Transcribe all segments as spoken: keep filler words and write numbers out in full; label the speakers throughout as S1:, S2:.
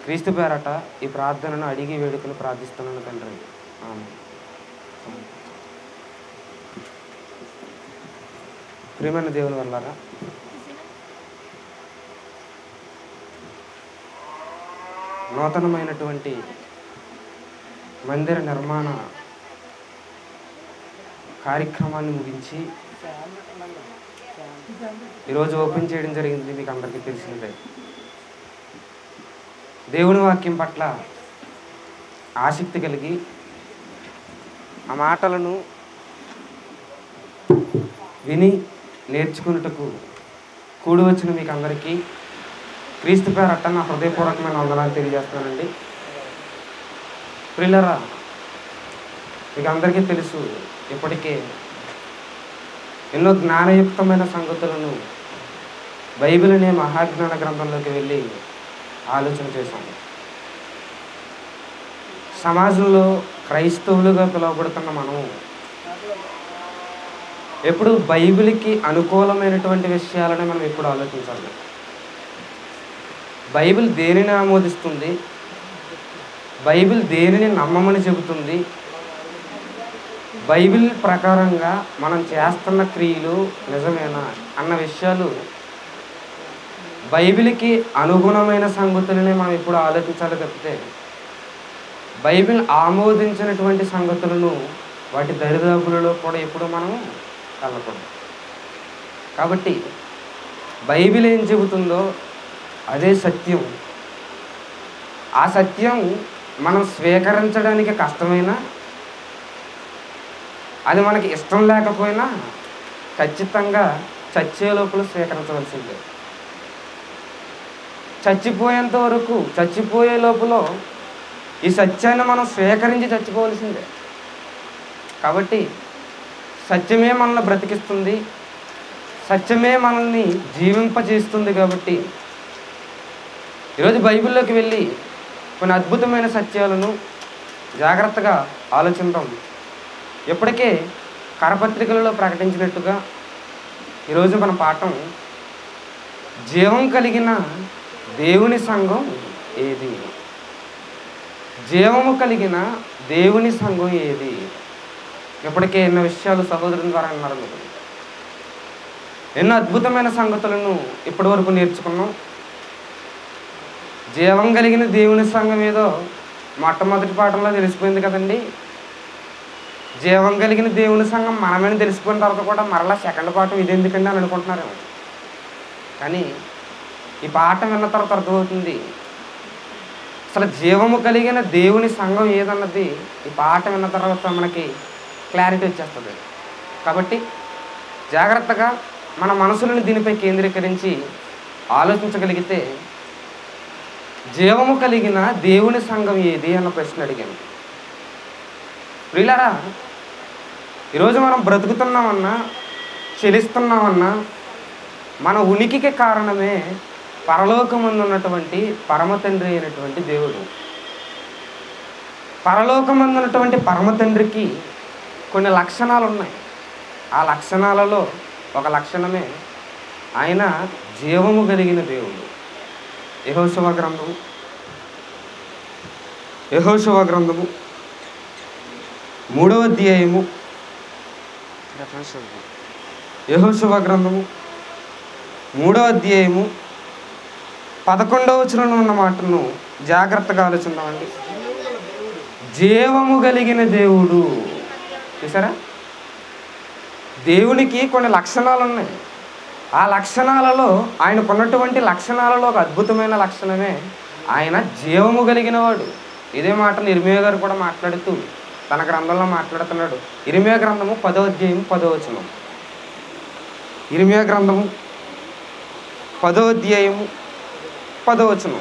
S1: క్రీస్తు పేరట ఈ ప్రార్థనను అడిగి వేడుకలు ప్రార్థిస్తున్నాను తండ్రి. ఆమేన్. ప్రియమైన దేవుని వల్లారా, నూతనమైనటువంటి మందిర నిర్మాణ కార్యక్రమాన్ని ముగించి ఈరోజు ఓపెన్ చేయడం జరిగింది. మీకు అందరికీ తెలిసినదే. దేవుని వాక్యం పట్ల ఆసక్తి కలిగి ఆ మాటలను విని నేర్చుకున్నటకు కూడి వచ్చిన మీకు అందరికీ క్రీస్తు పేరట నా హృదయపూర్వకమైన వందనాలు తెలియజేస్తున్నానండి. ప్రియులారా, మీకు అందరికీ తెలుసు, ఇప్పటికే ఎన్నో జ్ఞానయుక్తమైన సంగతులను బైబిల్ అనే మహాజ్ఞాన గ్రంథంలోకి వెళ్ళి ఆలోచన చేశాము. సమాజంలో క్రైస్తవులుగా పిలువబడుతున్న మనం ఎప్పుడు బైబిల్కి అనుకూలమైనటువంటి విషయాలను మనం ఎప్పుడు ఆలోచించాలి. బైబిల్ దేనిని ఆమోదిస్తుంది, బైబిల్ దేనిని నమ్మమని చెబుతుంది, బైబిల్ ప్రకారంగా మనం చేస్తున్న క్రియలు నిజమేనా అన్న విషయాలు బైబిల్కి అనుగుణమైన సంగతులనే మనం ఎప్పుడు ఆలోచించాలి తప్పితే బైబిల్ ఆమోదించినటువంటి సంగతులను వాటి దరిదాపులలో కూడా ఎప్పుడు మనం కలపకూడదు. కాబట్టి బైబిల్ ఏం చెబుతుందో అదే సత్యం. ఆ సత్యం మనం స్వీకరించడానికి కష్టమైనా, అది మనకి ఇష్టం లేకపోయినా ఖచ్చితంగా చచ్చే లోపల స్వీకరించవలసిందే. చచ్చిపోయేంత వరకు, చచ్చిపోయే లోపల ఈ సత్యాన్ని మనం స్వీకరించి చచ్చిపోవలసిందే. కాబట్టి సత్యమే మనల్ని బ్రతికిస్తుంది, సత్యమే మనల్ని జీవింపజేస్తుంది. కాబట్టి ఈరోజు బైబిల్లోకి వెళ్ళి కొన్ని అద్భుతమైన సత్యాలను జాగ్రత్తగా ఆలోచిద్దాం. ఇప్పటికే కరపత్రికలలో ప్రకటించినట్టుగా ఈరోజు మన పాఠం జీవం కలిగిన దేవుని సంఘం ఏది? జీవము కలిగిన దేవుని సంఘం ఏది? ఇప్పటికే ఎన్నో విషయాలు సహోదరుని ద్వారా అన్నారు. మీరు ఎన్నో అద్భుతమైన సంగతులను ఇప్పటి వరకు నేర్చుకున్నాం. జీవం కలిగిన దేవుని సంఘం ఏదో మొట్టమొదటి పాఠంలో తెలిసిపోయింది కదండి. జీవం కలిగిన దేవుని సంఘం మనమేని తెలిసిపోయిన తర్వాత కూడా మరలా సెకండ్ పాఠం ఇది ఎందుకండి అని అనుకుంటున్నారేమో. కానీ ఈ పాఠం విన్న తర్వాత అర్థమవుతుంది అసలు జీవము కలిగిన దేవుని సంఘం ఏదన్నది ఈ పాఠం విన్న తర్వాత మనకి క్లారిటీ వచ్చేస్తుంది. కాబట్టి జాగ్రత్తగా మన మనసులను దీనిపై కేంద్రీకరించి ఆలోచించగలిగితే జీవము కలిగిన దేవుని సంఘం ఏది అన్న ప్రశ్న అడిగాను. ప్రియులారా, ఈరోజు మనం బ్రతుకుతున్నామన్నా చెలిస్తున్నామన్నా మన ఉనికికి కారణమే పరలోకమందు ఉన్నటువంటి పరమ తండ్రి అయినటువంటి దేవుడు. పరలోకమందు ఉన్నటువంటి పరమ తండ్రికి కొన్ని లక్షణాలు ఉన్నాయి. ఆ లక్షణాలలో ఒక లక్షణమే ఆయన జీవము కలిగిన దేవుడు. యెహోషువ గ్రంథము యెహోషువ గ్రంథము మూడవ అధ్యాయము యెహోషువ గ్రంథము మూడవ అధ్యాయము పదకొండవ వచనంలో ఉన్న మాటను జాగ్రత్తగా ఆలోచిద్దామండి. జీవము కలిగిన దేవుడు. చూసారా, దేవునికి కొన్ని లక్షణాలు ఉన్నాయి. ఆ లక్షణాలలో ఆయనకున్నటువంటి లక్షణాలలో ఒక అద్భుతమైన లక్షణమే ఆయన జీవము కలిగిన వాడు. ఇదే మాటను ఇర్మియా గారు కూడా మాట్లాడుతూ తన గ్రంథంలో మాట్లాడుతున్నాడు. ఇర్మియా గ్రంథము పదో అధ్యాయం పదో వచనం. ఇర్మియా గ్రంథము పదో అధ్యాయము పదో వచనం.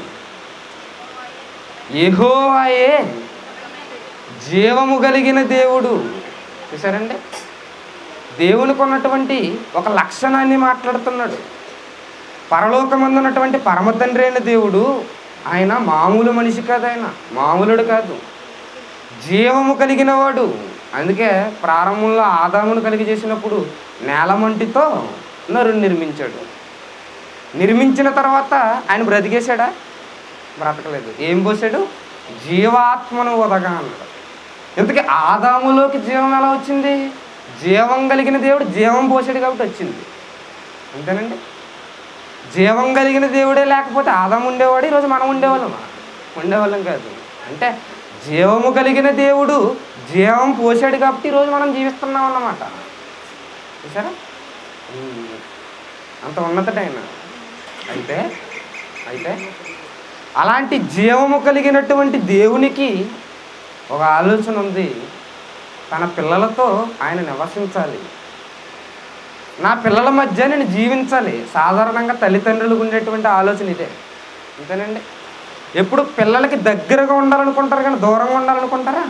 S1: యెహోవాయే జీవము కలిగిన దేవుడు. చూసారండి, దేవునికి ఉన్నటువంటి ఒక లక్షణాన్ని మాట్లాడుతున్నాడు. పరలోకమందు ఉన్నటువంటి పరమ తండ్రి అయిన దేవుడు ఆయన మామూలు మనిషి కాదు, ఆయన మామూలుడు కాదు, జీవము కలిగిన వాడు. అందుకే ప్రారంభంలో ఆదామును కలిగి చేసినప్పుడు నేలమంటితో నరుని నిర్మించాడు. నిర్మించిన తర్వాత ఆయన బ్రతికేశాడా? బ్రతకలేదు. ఏం పోసాడు? జీవాత్మను ఉదగా అన్నాడు. ఇంతకీ ఆదాములోకి జీవం ఎలా వచ్చింది? జీవం కలిగిన దేవుడు జీవం పోసాడు కాబట్టి వచ్చింది. అంతేనండి. జీవం కలిగిన దేవుడే లేకపోతే ఆదాము ఉండేవాడు, ఈరోజు మనం ఉండేవాళ్ళం ఉండేవాళ్ళం కాదు. అంటే జీవము కలిగిన దేవుడు జీవం పోసాడు కాబట్టి ఈరోజు మనం జీవిస్తున్నాం అన్నమాట. చూసారా? అంత ఉన్నతడైన. అయితే అయితే అలాంటి జీవము కలిగినటువంటి దేవునికి ఒక ఆలోచన ఉంది. తన పిల్లలతో ఆయన నివసించాలి, నా పిల్లల మధ్య నేను జీవించాలి. సాధారణంగా తల్లిదండ్రులకు ఉండేటువంటి ఆలోచన ఇదే. అంతేనండి. ఎప్పుడు పిల్లలకి దగ్గరగా ఉండాలనుకుంటారు కానీ దూరంగా ఉండాలనుకుంటారా?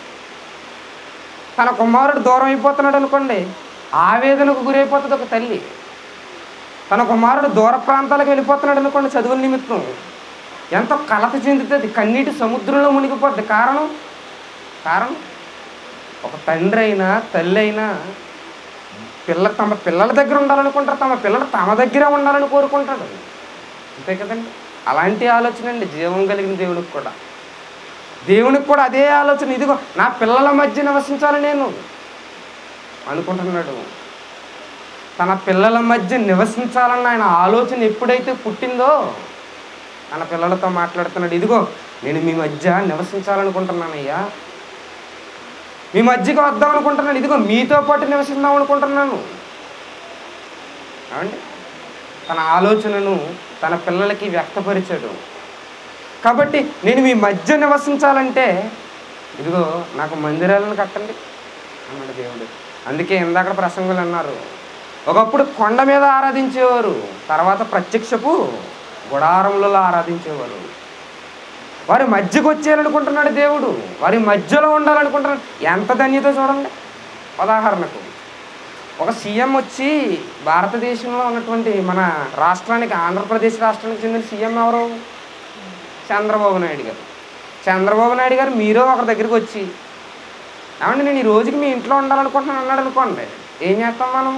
S1: తన కుమారుడు దూరం అయిపోతున్నాడు అనుకోండి, ఆవేదనకు గురైపోతుంది ఒక తల్లి. తన కుమారుడు దూర ప్రాంతాలకు వెళ్ళిపోతున్నాడు అనుకోండి చదువుల నిమిత్తం, ఎంతో కలత చెందుతుంది, కన్నీటి సముద్రంలో మునిగిపోద్ది. కారణం కారణం ఒక తండ్రి అయినా తల్లి అయినా పిల్ల తమ పిల్లల దగ్గర ఉండాలనుకుంటారు, తమ పిల్లలు తమ దగ్గర ఉండాలని కోరుకుంటాడు. అంతే కదండి. అలాంటి ఆలోచన అండి జీవం కలిగిన దేవునికి కూడా. దేవునికి కూడా అదే ఆలోచన. ఇదిగో నా పిల్లల మధ్య నివసించాలి నేను అనుకుంటున్నాడు. తన పిల్లల మధ్య నివసించాలన్న ఆయన ఆలోచన ఎప్పుడైతే పుట్టిందో తన పిల్లలతో మాట్లాడుతున్నాడు. ఇదిగో నేను మీ మధ్య నివసించాలనుకుంటున్నానయ్యా, మీ మధ్యకి వద్దాం అనుకుంటున్నాను, ఇదిగో మీతో పాటు నివసిద్దాం అనుకుంటున్నాను. అవండి తన ఆలోచనను తన పిల్లలకి వ్యక్తపరిచాడు. కాబట్టి నేను మీ మధ్య నివసించాలంటే ఇదిగో నాకు మందిరాలను కట్టండి అన్నాడు దేవుడు. అందుకే ఇందాక ప్రసంగులు అన్నారు, ఒకప్పుడు కొండ మీద ఆరాధించేవారు, తర్వాత ప్రత్యక్షపు గుడారములలో ఆరాధించేవారు. వారి మధ్యకు వచ్చేయాలనుకుంటున్నాడు దేవుడు, వారి మధ్యలో ఉండాలనుకుంటున్నాడు. ఎంత ధన్యత చూడండి. ఉదాహరణకు ఒక సీఎం వచ్చి భారతదేశంలో ఉన్నటువంటి మన రాష్ట్రానికి, ఆంధ్రప్రదేశ్ రాష్ట్రానికి చెందిన సీఎం ఎవరు? చంద్రబాబు నాయుడు గారు. చంద్రబాబు నాయుడు గారు మీరు ఒకరి దగ్గరికి వచ్చి ఏమంటే నేను ఈ రోజుకి మీ ఇంట్లో ఉండాలనుకుంటున్నాను అన్నాడు అనుకోండి, ఏం చేస్తాం మనం?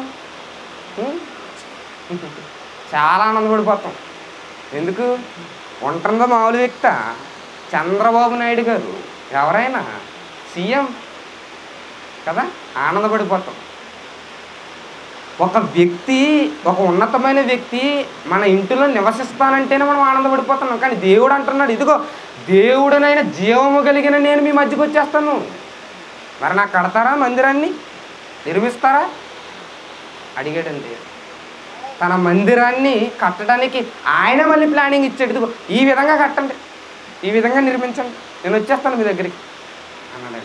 S1: చాలా ఆనందపడిపోతాం. ఎందుకు? ఉంటుందో మామూలు వ్యక్త చంద్రబాబు నాయుడు గారు, ఎవరైనా సీఎం కదా, ఆనందపడిపోతాం. ఒక వ్యక్తి, ఒక ఉన్నతమైన వ్యక్తి మన ఇంటిలో నివసిస్తానంటేనే మనం ఆనందపడిపోతున్నాం. కానీ దేవుడు అంటున్నాడు, ఇదిగో దేవుడనైనా జీవము కలిగిన నేను మీ మధ్యకి వచ్చేస్తాను. మరి నాకు కడతారా? మందిరాన్ని నిర్మిస్తారా అడిగాడండి. తన మందిరాన్ని కట్టడానికి ఆయన మళ్ళీ ప్లానింగ్ ఇచ్చాడు. ఇదిగో ఈ విధంగా కట్టండి, ఈ విధంగా నిర్మించండి, నేను వచ్చేస్తాను మీ దగ్గరికి అన్నాడండి.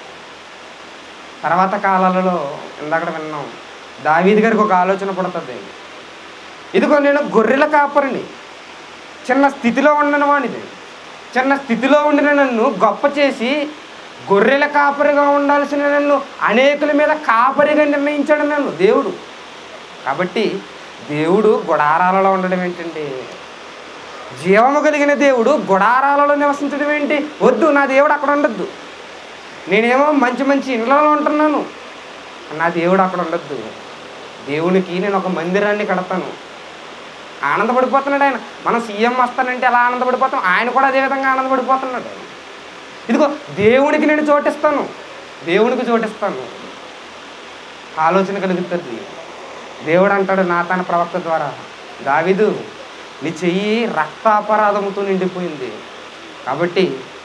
S1: తర్వాత కాలాలలో ఇందాక విన్నాం, దావీదు గారికి ఒక ఆలోచన పడుతుంది. ఇదిగో నేను గొర్రెల కాపరిని, చిన్న స్థితిలో ఉండిన వాడిని, చిన్న స్థితిలో ఉండిన నన్ను గొప్ప చేసి గొర్రెల కాపరిగా ఉండాల్సిన నన్ను అనేకుల మీద కాపరిగా నిర్ణయించాడు నన్ను దేవుడు. కాబట్టి దేవుడు గుడారాలలో ఉండడం ఏంటండి? జీవము కలిగిన దేవుడు గుడారాలలో నివసించడం ఏంటి? వద్దు, నా దేవుడు అక్కడ ఉండద్దు. నేనేమో మంచి మంచి ఇండ్లలో ఉంటున్నాను, నా దేవుడు అక్కడ ఉండద్దు. దేవునికి నేను ఒక మందిరాన్ని కడతాను. ఆనందపడిపోతున్నాడు ఆయన. మనం సీఎం వస్తానంటే ఎలా ఆనందపడిపోతాం, ఆయన కూడా అదే విధంగా ఆనందపడిపోతున్నాడు. ఇదిగో దేవునికి నేను చోటిస్తాను, దేవునికి చోటిస్తాను ఆలోచన కలుగుతుంది. దేవుడు అంటాడు నా తన ప్రవక్త ద్వారా, దావీదు నీ చెయ్యి రక్తాపరాధముతో నిండిపోయింది, కాబట్టి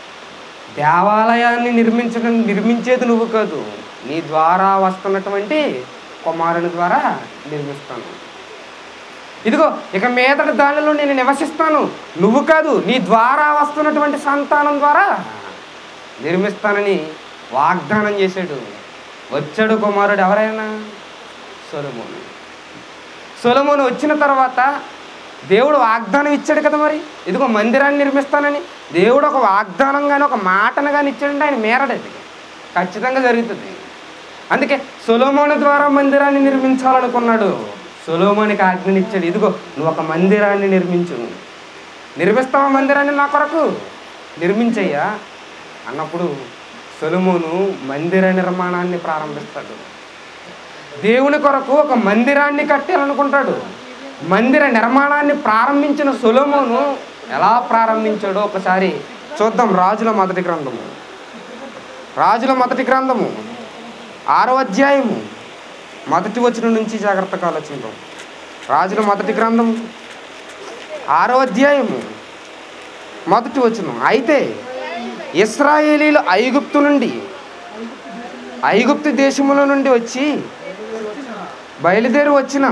S1: దేవాలయాన్ని నిర్మించడం నిర్మించేది నువ్వు కాదు, నీ ద్వారా వస్తున్నటువంటి కుమారుని ద్వారా నిర్మిస్తాను. ఇదిగో ఇక మీదటి దానిలో నేను నివసిస్తాను, నువ్వు కాదు నీ ద్వారా వస్తున్నటువంటి సంతానం ద్వారా నిర్మిస్తానని వాగ్దానం చేశాడు. వచ్చాడు కుమారుడు, ఎవరైనా సొలొమోను. సొలొమోను వచ్చిన తర్వాత దేవుడు వాగ్దానం ఇచ్చాడు కదా, మరి ఇదిగో మందిరాన్ని నిర్మిస్తానని దేవుడు ఒక వాగ్దానం కానీ ఒక మాటను కానీ ఇచ్చాడంటే ఆయన మేరడది ఖచ్చితంగా జరుగుతుంది. అందుకే సొలొమోను ద్వారా మందిరాన్ని నిర్మించాలనుకున్నాడు. సొలొమోనుకి ఆజ్ఞనిచ్చాడు, ఇదిగో నువ్వు ఒక మందిరాన్ని నిర్మించు, నిర్మిస్తావా మందిరాన్ని నా కొరకు, నిర్మించయ్యా అన్నప్పుడు సొలొమోను మందిర నిర్మాణాన్ని ప్రారంభిస్తాడు. దేవుని కొరకు ఒక మందిరాన్ని కట్టాలనుకుంటాడు. మందిర నిర్మాణాన్ని ప్రారంభించిన సొలొమోను ఎలా ప్రారంభించాడో ఒకసారి చూద్దాం. రాజుల మొదటి గ్రంథము రాజుల మొదటి గ్రంథము ఆరో అధ్యాయము మొదటి వచనం నుంచి జాగ్రత్తగా ఆలోచిద్దాం. రాజుల మొదటి గ్రంథం ఆరో అధ్యాయము మొదటి వచనం. అయితే ఇశ్రాయేలీలు ఐగుప్తు నుండి ఐగుప్తు దేశముల నుండి వచ్చి బయలుదేరి వచ్చిన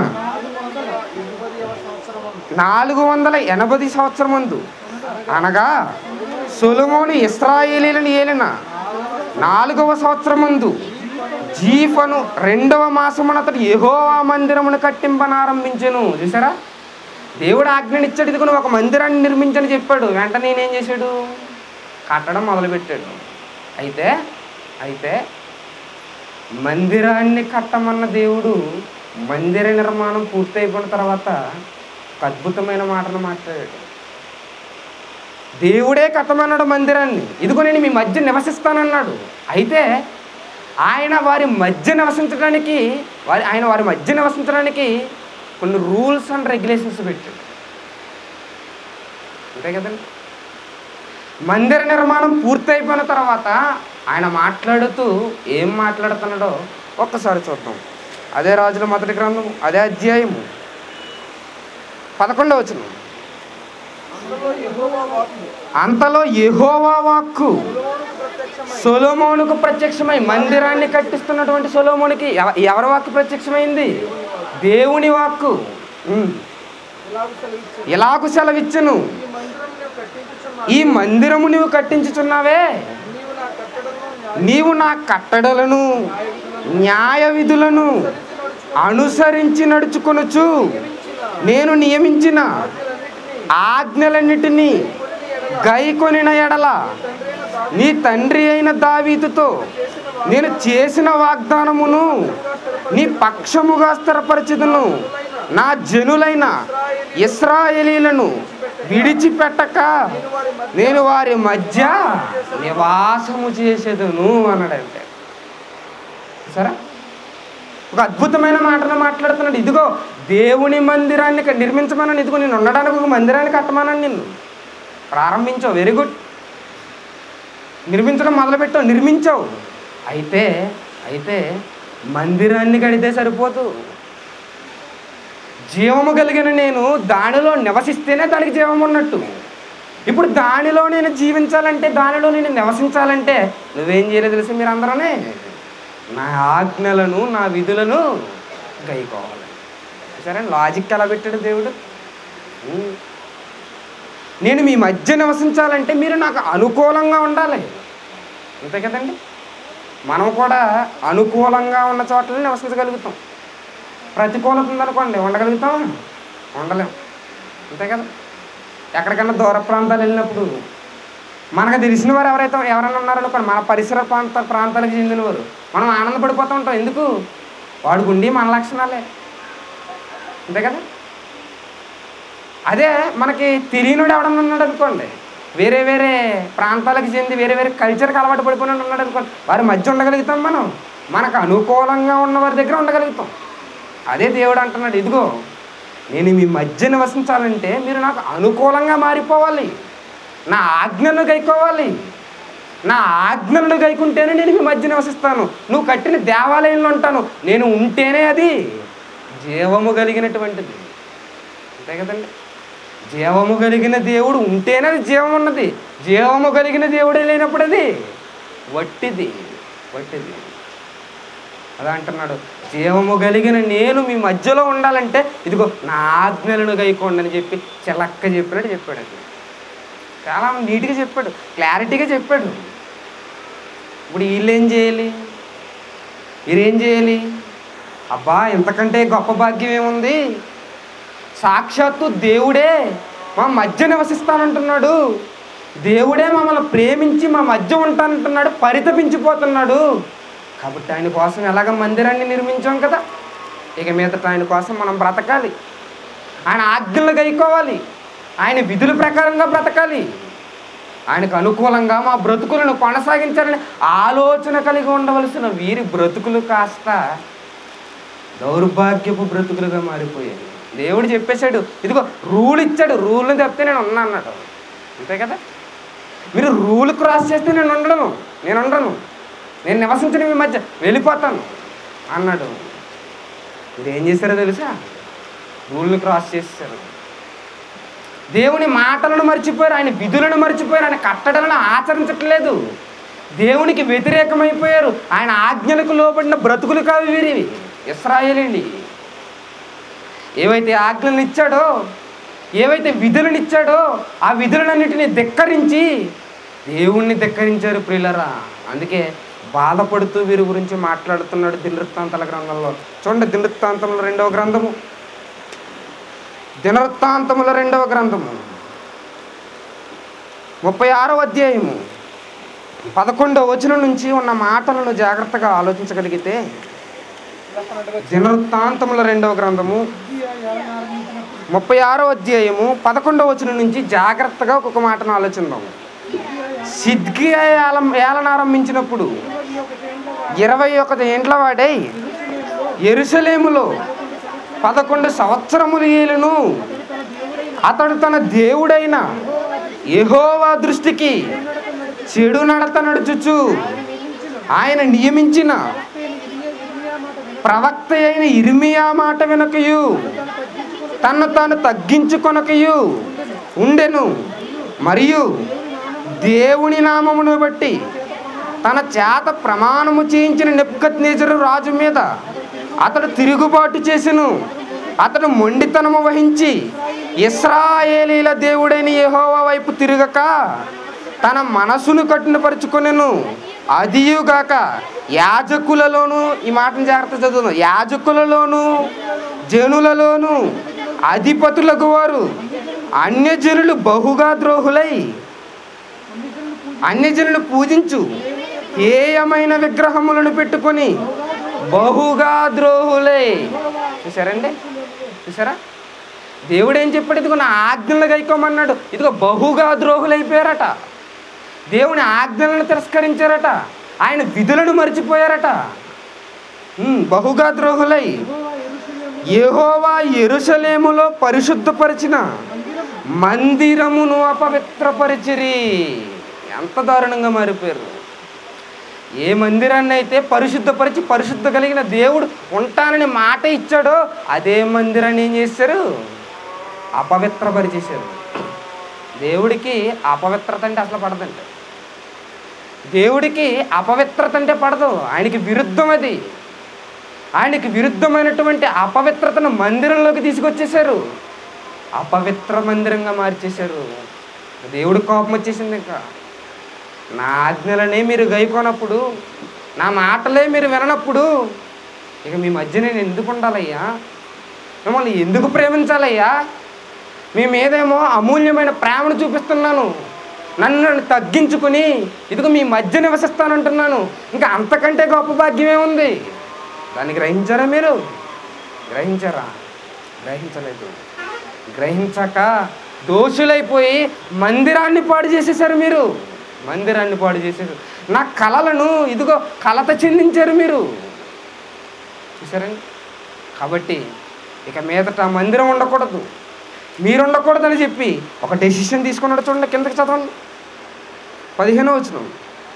S1: నాలుగు వందల ఎనభై సంవత్సరం ముందు అనగా సొలొమోను ఇశ్రాయేలీలను ఏలిన నాలుగవ సంవత్సరం ముందు జీఫను రెండవ మాసమున అతడు యెహోవా మందిరమును కట్టింపనారంభించెను. చూసారా, దేవుడు ఆజ్ఞనిచ్చాడు, ఇదిగో నువ్వు ఒక మందిరాన్ని నిర్మించని చెప్పాడు. వెంటనే నేనేం చేశాడు, కట్టడం మొదలుపెట్టాడు. అయితే అయితే మందిరాన్ని కట్టమన్న దేవుడు మందిర నిర్మాణం పూర్తయిపోయిన తర్వాత ఒక అద్భుతమైన మాటను మాట్లాడాడు. దేవుడే కట్టమన్నాడు మందిరాన్ని, ఇదిగో నేను మీ మధ్య నివసిస్తానన్నాడు. అయితే ఆయన వారి మధ్య నివసించడానికి వారి ఆయన వారి మధ్య నివసించడానికి కొన్ని రూల్స్ అండ్ రెగ్యులేషన్స్ పెట్టాడు. అంతే కదండి. మందిర నిర్మాణం పూర్తయిపోయిన తర్వాత ఆయన మాట్లాడుతూ ఏం మాట్లాడుతున్నాడో ఒక్కసారి చూద్దాం. అదే రాజుల మొదటి గ్రంథం అదే అధ్యాయము పదకొండవ వచనం. అంతలో యెహోవా వాక్కు సొలొమోనుకు ప్రత్యక్షమై, మందిరాన్ని కట్టిస్తున్నటువంటి సొలొమోనుకి ఎవరి వాక్కు ప్రత్యక్షమైంది? దేవుని వాక్కు. ఇలాగు సెలవిచ్చును, ఈ మందిరము నీవు కట్టించుచున్నావే, నీవు నా కట్టడలను న్యాయ విధులను అనుసరించి నడుచుకొనుచు నేను నియమించిన ఆజ్ఞలన్నిటినీ గైకొనిన ఎడల నీ తండ్రి అయిన దావీదుతో నేను చేసిన వాగ్దానమును నీ పక్షముగా స్థిరపరచుదును. నా జనులైన ఇశ్రాయేలీలను విడిచిపెట్టక నేను వారి మధ్య నివాసము చేసేదును అన్నాడంటే. సరే, ఒక అద్భుతమైన మాటలు మాట్లాడుతున్నాడు. ఇదిగో దేవుని మందిరాన్ని నిర్మించమన్నాను, ఇదిగో నేను ఉండడానికి ఒక మందిరాన్ని కట్టమన్నాను, నిన్ను ప్రారంభించావు, వెరీ గుడ్, నిర్మించడం మొదలుపెట్టావు, నిర్మించావు. అయితే అయితే మందిరాన్ని కడితే సరిపోదు, జీవము కలిగిన నేను దానిలో నివసిస్తేనే దానికి జీవం ఉన్నట్టు. ఇప్పుడు దానిలో నేను జీవించాలంటే, దానిలో నేను నివసించాలంటే నువ్వేం చేయలేదు తెలుసు, మీరు అందరూనే నా ఆజ్ఞలను నా విధులను గైకోవాలి. సరే, లాజిక్ ఎలా పెట్టాడు దేవుడు. నేను మీ మధ్య నివసించాలంటే మీరు నాకు అనుకూలంగా ఉండాలి, అంతే కదండి. మనం కూడా అనుకూలంగా ఉన్న చోట్ల నివసించగలుగుతాం. ప్రతికూలత ఉందనుకోండి, ఉండగలుగుతాం, ఉండలేం, అంతే కదా. ఎక్కడికన్నా దూర ప్రాంతాలు వెళ్ళినప్పుడు మనకు తెలిసిన వారు ఎవరైతే ఎవరైనా ఉన్నారనుకోండి, మన పరిసర ప్రాంత ప్రాంతాలకు చెందినవారు, మనం ఆనందపడిపోతూ ఉంటాం. ఎందుకు? వాడికి ఉండి మన లక్షణాలే, అంతే కదా. అదే మనకి తెలియనుడు ఎవడన్నా ఉన్నాడు అనుకోండి, వేరే వేరే ప్రాంతాలకు చెంది వేరే వేరే కల్చర్కి అలవాటు పడిపోయినట్టు ఉన్నాడు అనుకోండి, వారి మధ్య ఉండగలుగుతాం మనం, మనకు అనుకూలంగా ఉన్న వారి దగ్గర ఉండగలుగుతాం. అదే దేవుడు అంటున్నాడు, ఇదిగో నేను మీ మధ్య నివసించాలంటే మీరు నాకు అనుకూలంగా మారిపోవాలి, నా ఆజ్ఞలను గైకోవాలి. నా ఆజ్ఞలను గైకుంటేనే నేను మీ మధ్య నివసిస్తాను. నువ్వు కట్టిన దేవాలయంలో ఉంటాను, నేను ఉంటేనే అది జీవము కలిగినటువంటిది, అంతే కదండి. జీవము కలిగిన దేవుడు ఉంటేనే అది జీవం ఉన్నది. జీవము కలిగిన దేవుడే లేనప్పుడు అది వట్టిది, వట్టిది. అలా అంటున్నాడు, జీవము కలిగిన నేను మీ మధ్యలో ఉండాలంటే ఇదిగో నా ఆజ్ఞలను గైకోండి అని చెప్పి చిలక్క చెప్పినట్టు చెప్పాడు. అది చాలా నీట్గా చెప్పాడు, క్లారిటీగా చెప్పాడు. ఇప్పుడు వీళ్ళు ఏం చేయాలి, వీరేం చేయాలి? అబ్బా, ఇంతకంటే గొప్ప భాగ్యం ఏముంది? సాక్షాత్తు దేవుడే మా మధ్య నివసిస్తానంటున్నాడు, దేవుడే మమ్మల్ని ప్రేమించి మా మధ్య ఉంటానంటున్నాడు, పరితపించిపోతున్నాడు. కాబట్టి ఆయన కోసం ఎలాగ మందిరాన్ని నిర్మించాం కదా, ఇక మీదట ఆయన కోసం మనం బ్రతకాలి, ఆయన ఆజ్ఞలు గైకోవాలి, ఆయన విధుల ప్రకారంగా బ్రతకాలి, ఆయనకు అనుకూలంగా మా బ్రతుకులను కొనసాగించాలని ఆలోచన కలిగి ఉండవలసిన వీరి బ్రతుకులు కాస్త దౌర్భాగ్యపు బ్రతుకులుగా మారిపోయాయి. దేవుడు చెప్పేశాడు, ఇదిగో రూల్ ఇచ్చాడు, రూల్ని తప్పితే నేను ఉన్నా అన్నాడు. అంతే కదా. మీరు రూల్ క్రాస్ చేస్తే నేను ఉండను, నేను ఉండను, నేను నివసించిన మీ మధ్య వెళ్ళిపోతాను అన్నాడు. మీరు ఏం చేశారో తెలుసా? రూల్ని క్రాస్ చేశారు. దేవుని మాటలను మర్చిపోయారు, ఆయన విధులను మర్చిపోయారు, ఆయన కట్టడలను ఆచరించట్లేదు, దేవునికి వ్యతిరేకమైపోయారు. ఆయన ఆజ్ఞలకు లోబడిన బ్రతుకులు కావు వీరివి. ఇశ్రాయేలీయులు ఏవైతే ఆజ్ఞలను ఇచ్చాడో, ఏవైతే విధులను ఇచ్చాడో ఆ విధులన్నింటినీ ధిక్కరించి దేవుణ్ణి ధిక్కరించారు ప్రియులరా. అందుకే బాధపడుతూ వీరి గురించి మాట్లాడుతున్నాడు దినవృత్తాంతాల గ్రంథంలో. చూడండి, దినవృత్తాంతముల రెండవ గ్రంథము, దినవృత్తాంతముల రెండవ గ్రంథము ముప్పై ఆరవ అధ్యాయము పదకొండవ వచనం నుంచి ఉన్న మాటలను జాగ్రత్తగా ఆలోచించగలిగితే, దినవృత్తాంతముల రెండవ గ్రంథము ముప్పై ఆరో అధ్యాయము పదకొండవ వచనం నుంచి జాగ్రత్తగా ఒక్కొక్క మాటను ఆలోచిద్దాము. సిద్కియా ఏల ఏలనారంభించినప్పుడు ఇరవై ఒకటి ఏండ్ల వాడై యెరూషలేములో పదకొండు సంవత్సరములు ఏలును. అతడు తన దేవుడైన యెహోవా దృష్టికి చెడు నడత నడుచుచు ఆయన నియమించిన ప్రవక్త అయిన ఇర్మియా మాట వినకయు తను తాను తగ్గించుకొనకయు ఉండెను. మరియు దేవుని నామమును బట్టి తన చేత ప్రమాణము చేయించిన నెబుకద్నెజరు రాజు మీద అతడు తిరుగుబాటు చేసెను. అతడు మొండితనము వహించి ఇశ్రాయేలీల దేవుడైన యెహోవా వైపు తిరగక తన మనసును కఠినపరుచుకొనెను. అదియుగాక యాజకులలోను, ఈ మాటను జాగ్రత్త చదువుదాం, యాజకులలోను జనులలోను అధిపతులకు వారు అన్యజనులు బహుగా ద్రోహులై అన్యజనులు పూజించు హేయమైన విగ్రహములను పెట్టుకొని బహుగా ద్రోహులై. చూసారండి, చూసారా? దేవుడు ఏం చెప్పాడు? ఇదిగో నా ఆజ్ఞలను గైకోమన్నాడు. ఇదిగో బహుగా ద్రోహులైపోయారట, దేవుని ఆజ్ఞలను తిరస్కరించారట, ఆయన విధులను మర్చిపోయారట. బహుగా ద్రోహులై యెహోవా యెరూషలేములో పరిశుద్ధపరిచిన మందిరమును అపవిత్రపరిచిరి. ఎంత దారుణంగా మారిపోయారు. ఏ మందిరాన్ని అయితే పరిశుద్ధపరిచి పరిశుద్ధ కలిగిన దేవుడు ఉంటానని మాట ఇచ్చాడో అదే మందిరాన్ని ఏం చేశారు? అపవిత్రపరిచేశారు. దేవుడికి అపవిత్రత అంటే అసలు పడదండి. దేవుడికి అపవిత్రత అంటే పడదు, ఆయనకి విరుద్ధం అది. ఆయనకి విరుద్ధమైనటువంటి అపవిత్రతను మందిరంలోకి తీసుకొచ్చేసారు, అపవిత్ర మందిరంగా మార్చేశారు. దేవుడి కోపం వచ్చేసింది. ఇంకా నా ఆజ్ఞలనే మీరు గైకోనప్పుడు, నా మాటలే మీరు విననప్పుడు ఇక మీ మధ్య నేను ఎందుకు ఉండాలయ్యా? మిమ్మల్ని ఎందుకు ప్రేమించాలయ్యా? మీ మీదేమో అమూల్యమైన ప్రేమను చూపిస్తున్నాను, నన్ను నన్ను తగ్గించుకుని ఇదిగో మీ మధ్య నివసిస్తానంటున్నాను. ఇంకా అంతకంటే గొప్ప భాగ్యమే ఉంది. దాన్ని గ్రహించారా మీరు? గ్రహించారా? గ్రహించలేదు. గ్రహించక దోషులైపోయి మందిరాన్ని పాడు చేసేసారు మీరు. మందిరాన్ని పాడు చేసేసారు. నా కళలను ఇదిగో కలత చెందించారు మీరు. చూసారండి? కాబట్టి ఇక మీదట మందిరం ఉండకూడదు, మీరు ఉండకూడదని చెప్పి ఒక డెసిషన్ తీసుకున్నాడు. చూడండి, కిందకి చదవండి, పదిహేనో వచనం.